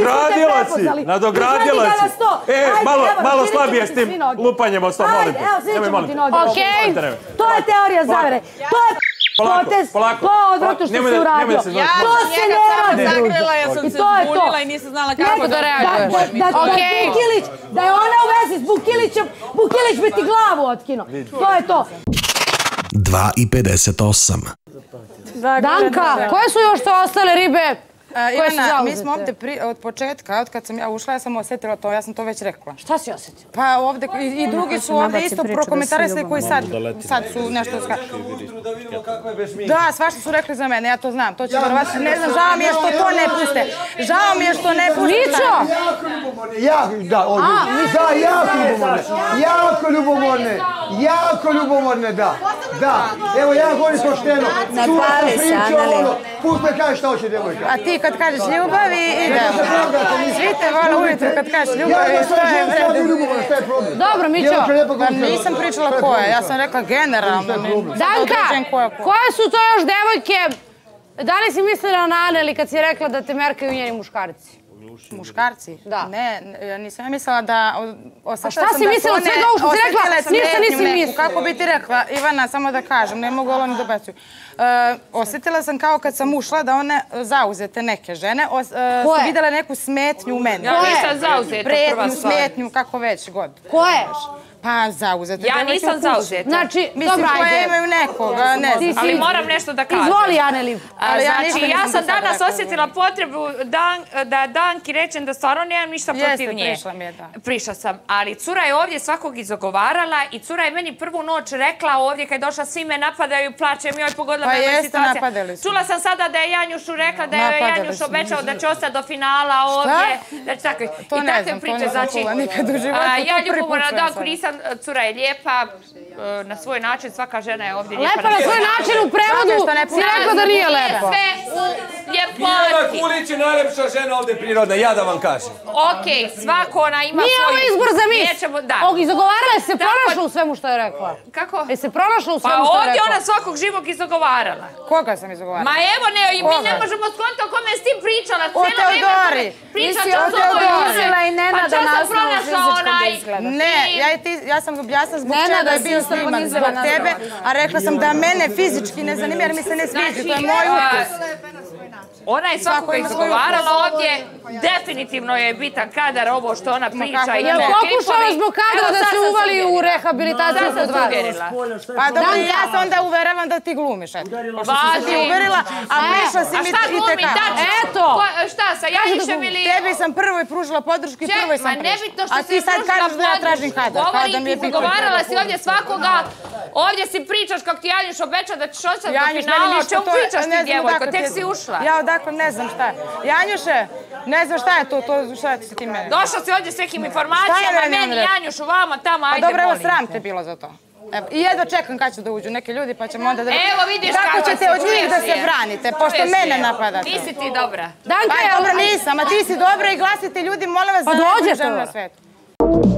Nadogradila si. Malo slabije s tim lupanjem o svom, molim te. Evo, svi ćemo ti noge. Okej. To je teorija zavere. To je potez, to odvratno što se uradio. To se ne radi. I to je to. I nisam znala kako da reaguješ. Da je ona u vezi s Bukilićem, Bukilić bi ti glavu otkinuo. To je to. 2,58. Danka, koje su još to ostale ribe? Ivana, mi smo ovdje od početka, od kad sam ja ušla, ja sam osjetila to, ja sam to već rekla. Šta si osjetila? Pa ovdje, i drugi su ovdje isto prokomentarisali koji sad su nešto da, svašta su rekli za mene, ja to znam, to će vjerovatno, ne znam, žao mi je što to ne puste. Žao mi je što ne puste. Mićo! Jako ljubomorne, da. Evo, ja govorim pošteno. Napali se, Anali. Pust me kažeš šta hoće djevojka. A ti kad kažeš ljubavi, idemo. Svi te vole ujutro kad kažeš ljubavi, to je vredo. Dobro, Mićo. Nisam pričala koja, ja sam rekla generalno. Danka, koje su to još devojke? Da li si mislila na Aneli kad si rekla da te merkaju njeni muškarci? Muškarci? Da. Ne, nisam mislila da... A šta si mislila? Sve da ovo što si rekla, ništa nisi mislila. Kako bi ti rekla, Ivana, samo da kažem, ne mogu ovo ni dobacuju. Osjetila sam kao kad sam ušla da one zauzete neke žene su vidjela neku smetnju u meni. Ja nisam zauzeta, prva stvar. Smetnju, kako već god. Koje? Pa zauzete. Ja nisam zauzeta. Znači, mislim koje imaju nekoga, ne znam. Ali moram nešto da kažem. Izvoli, Aneli. Znači, ja sam danas osjetila potrebu da Danki rečem da stvarno nemam ništa protiv nje. Jeste, prišla mi je, da. Prišla sam, ali cura je ovdje svakog izogovarala i cura je meni prvu noć rekla ovdje kad je došla, svi me napadaju, plačem, joj pogodila me situacija. Pa jeste, napadali su. Čula sam sada da je Janjušu rekla da je Janjuš obećao da će ostati do finala ovdje. To ne znam, to nisam čula nikad u životu. Ja ljubomorna Danku nisam, cura je lijepa, na svoj način, svaka žena je ovdje lijepa. Lepa na svoj način u prevodu si rekla da nije lepa. Sve u ljepoti. Ivana Kulić je najlepša žena ovdje prirodna, ja da vam kažem. Okej, svako ona ima svoju... Nije ovo izbor za mis. Izogovarala je se pronašla u svemu što je rekla. Kako? Je se pronašla u svemu što je rekla. Pa ovdje ona svakog živog izogovarala. Koga sam izogovarala? Ma evo, mi ne možemo skonto kome s tim pričala. O Teodori. Pričala o Teodori. Pa čo sam pronašla onaj... Ne, ja sam objasnila zbog čega je bio sniman zbog tebe, a rekla sam da mene fizički ne zanima jer mi se ne sviđa, to je moj ukus. Ona je svakoga izgovarala ovdje, definitivno je bitan kadar ovo što ona priča. Jel pokušala zbog kadra da se uvali u rehabilitaciju kod vas? Pa dobro, ja se onda uveravam da ti glumiš. Pošto si ti uverila, a prišla si mi i te kako. Eto! Šta, sa Janjušem ili... Tebi sam prvoj pružila podršku i prvoj sam prišla. A ti sad kažeš da ja tražim kadar. Govorim ti, izgovarala si ovdje svakoga. Ovdje si pričaš kako ti Janjuš obeća da ćeš ostati do finala. O čemu pričaš ti, djevojko? Tek si ušla. Ja odakle ne znam šta je. Janjuše, ne znam šta je to, šta si ti mene? Došla si ovdje s nekim informacijama, meni, Janjušu, vama, tamo, ajde, dobro, evo sram te bilo za to. I jedva čekam kad će da uđu neki ljudi, pa ćemo onda da... Evo vidiš kako ćete od njih da se branite, pošto mene napadate. Nisi ti dobra. Pa dobro nisam, a ti si dobra i glasite ljudi, molim vas, za najbolju ženu na svetu.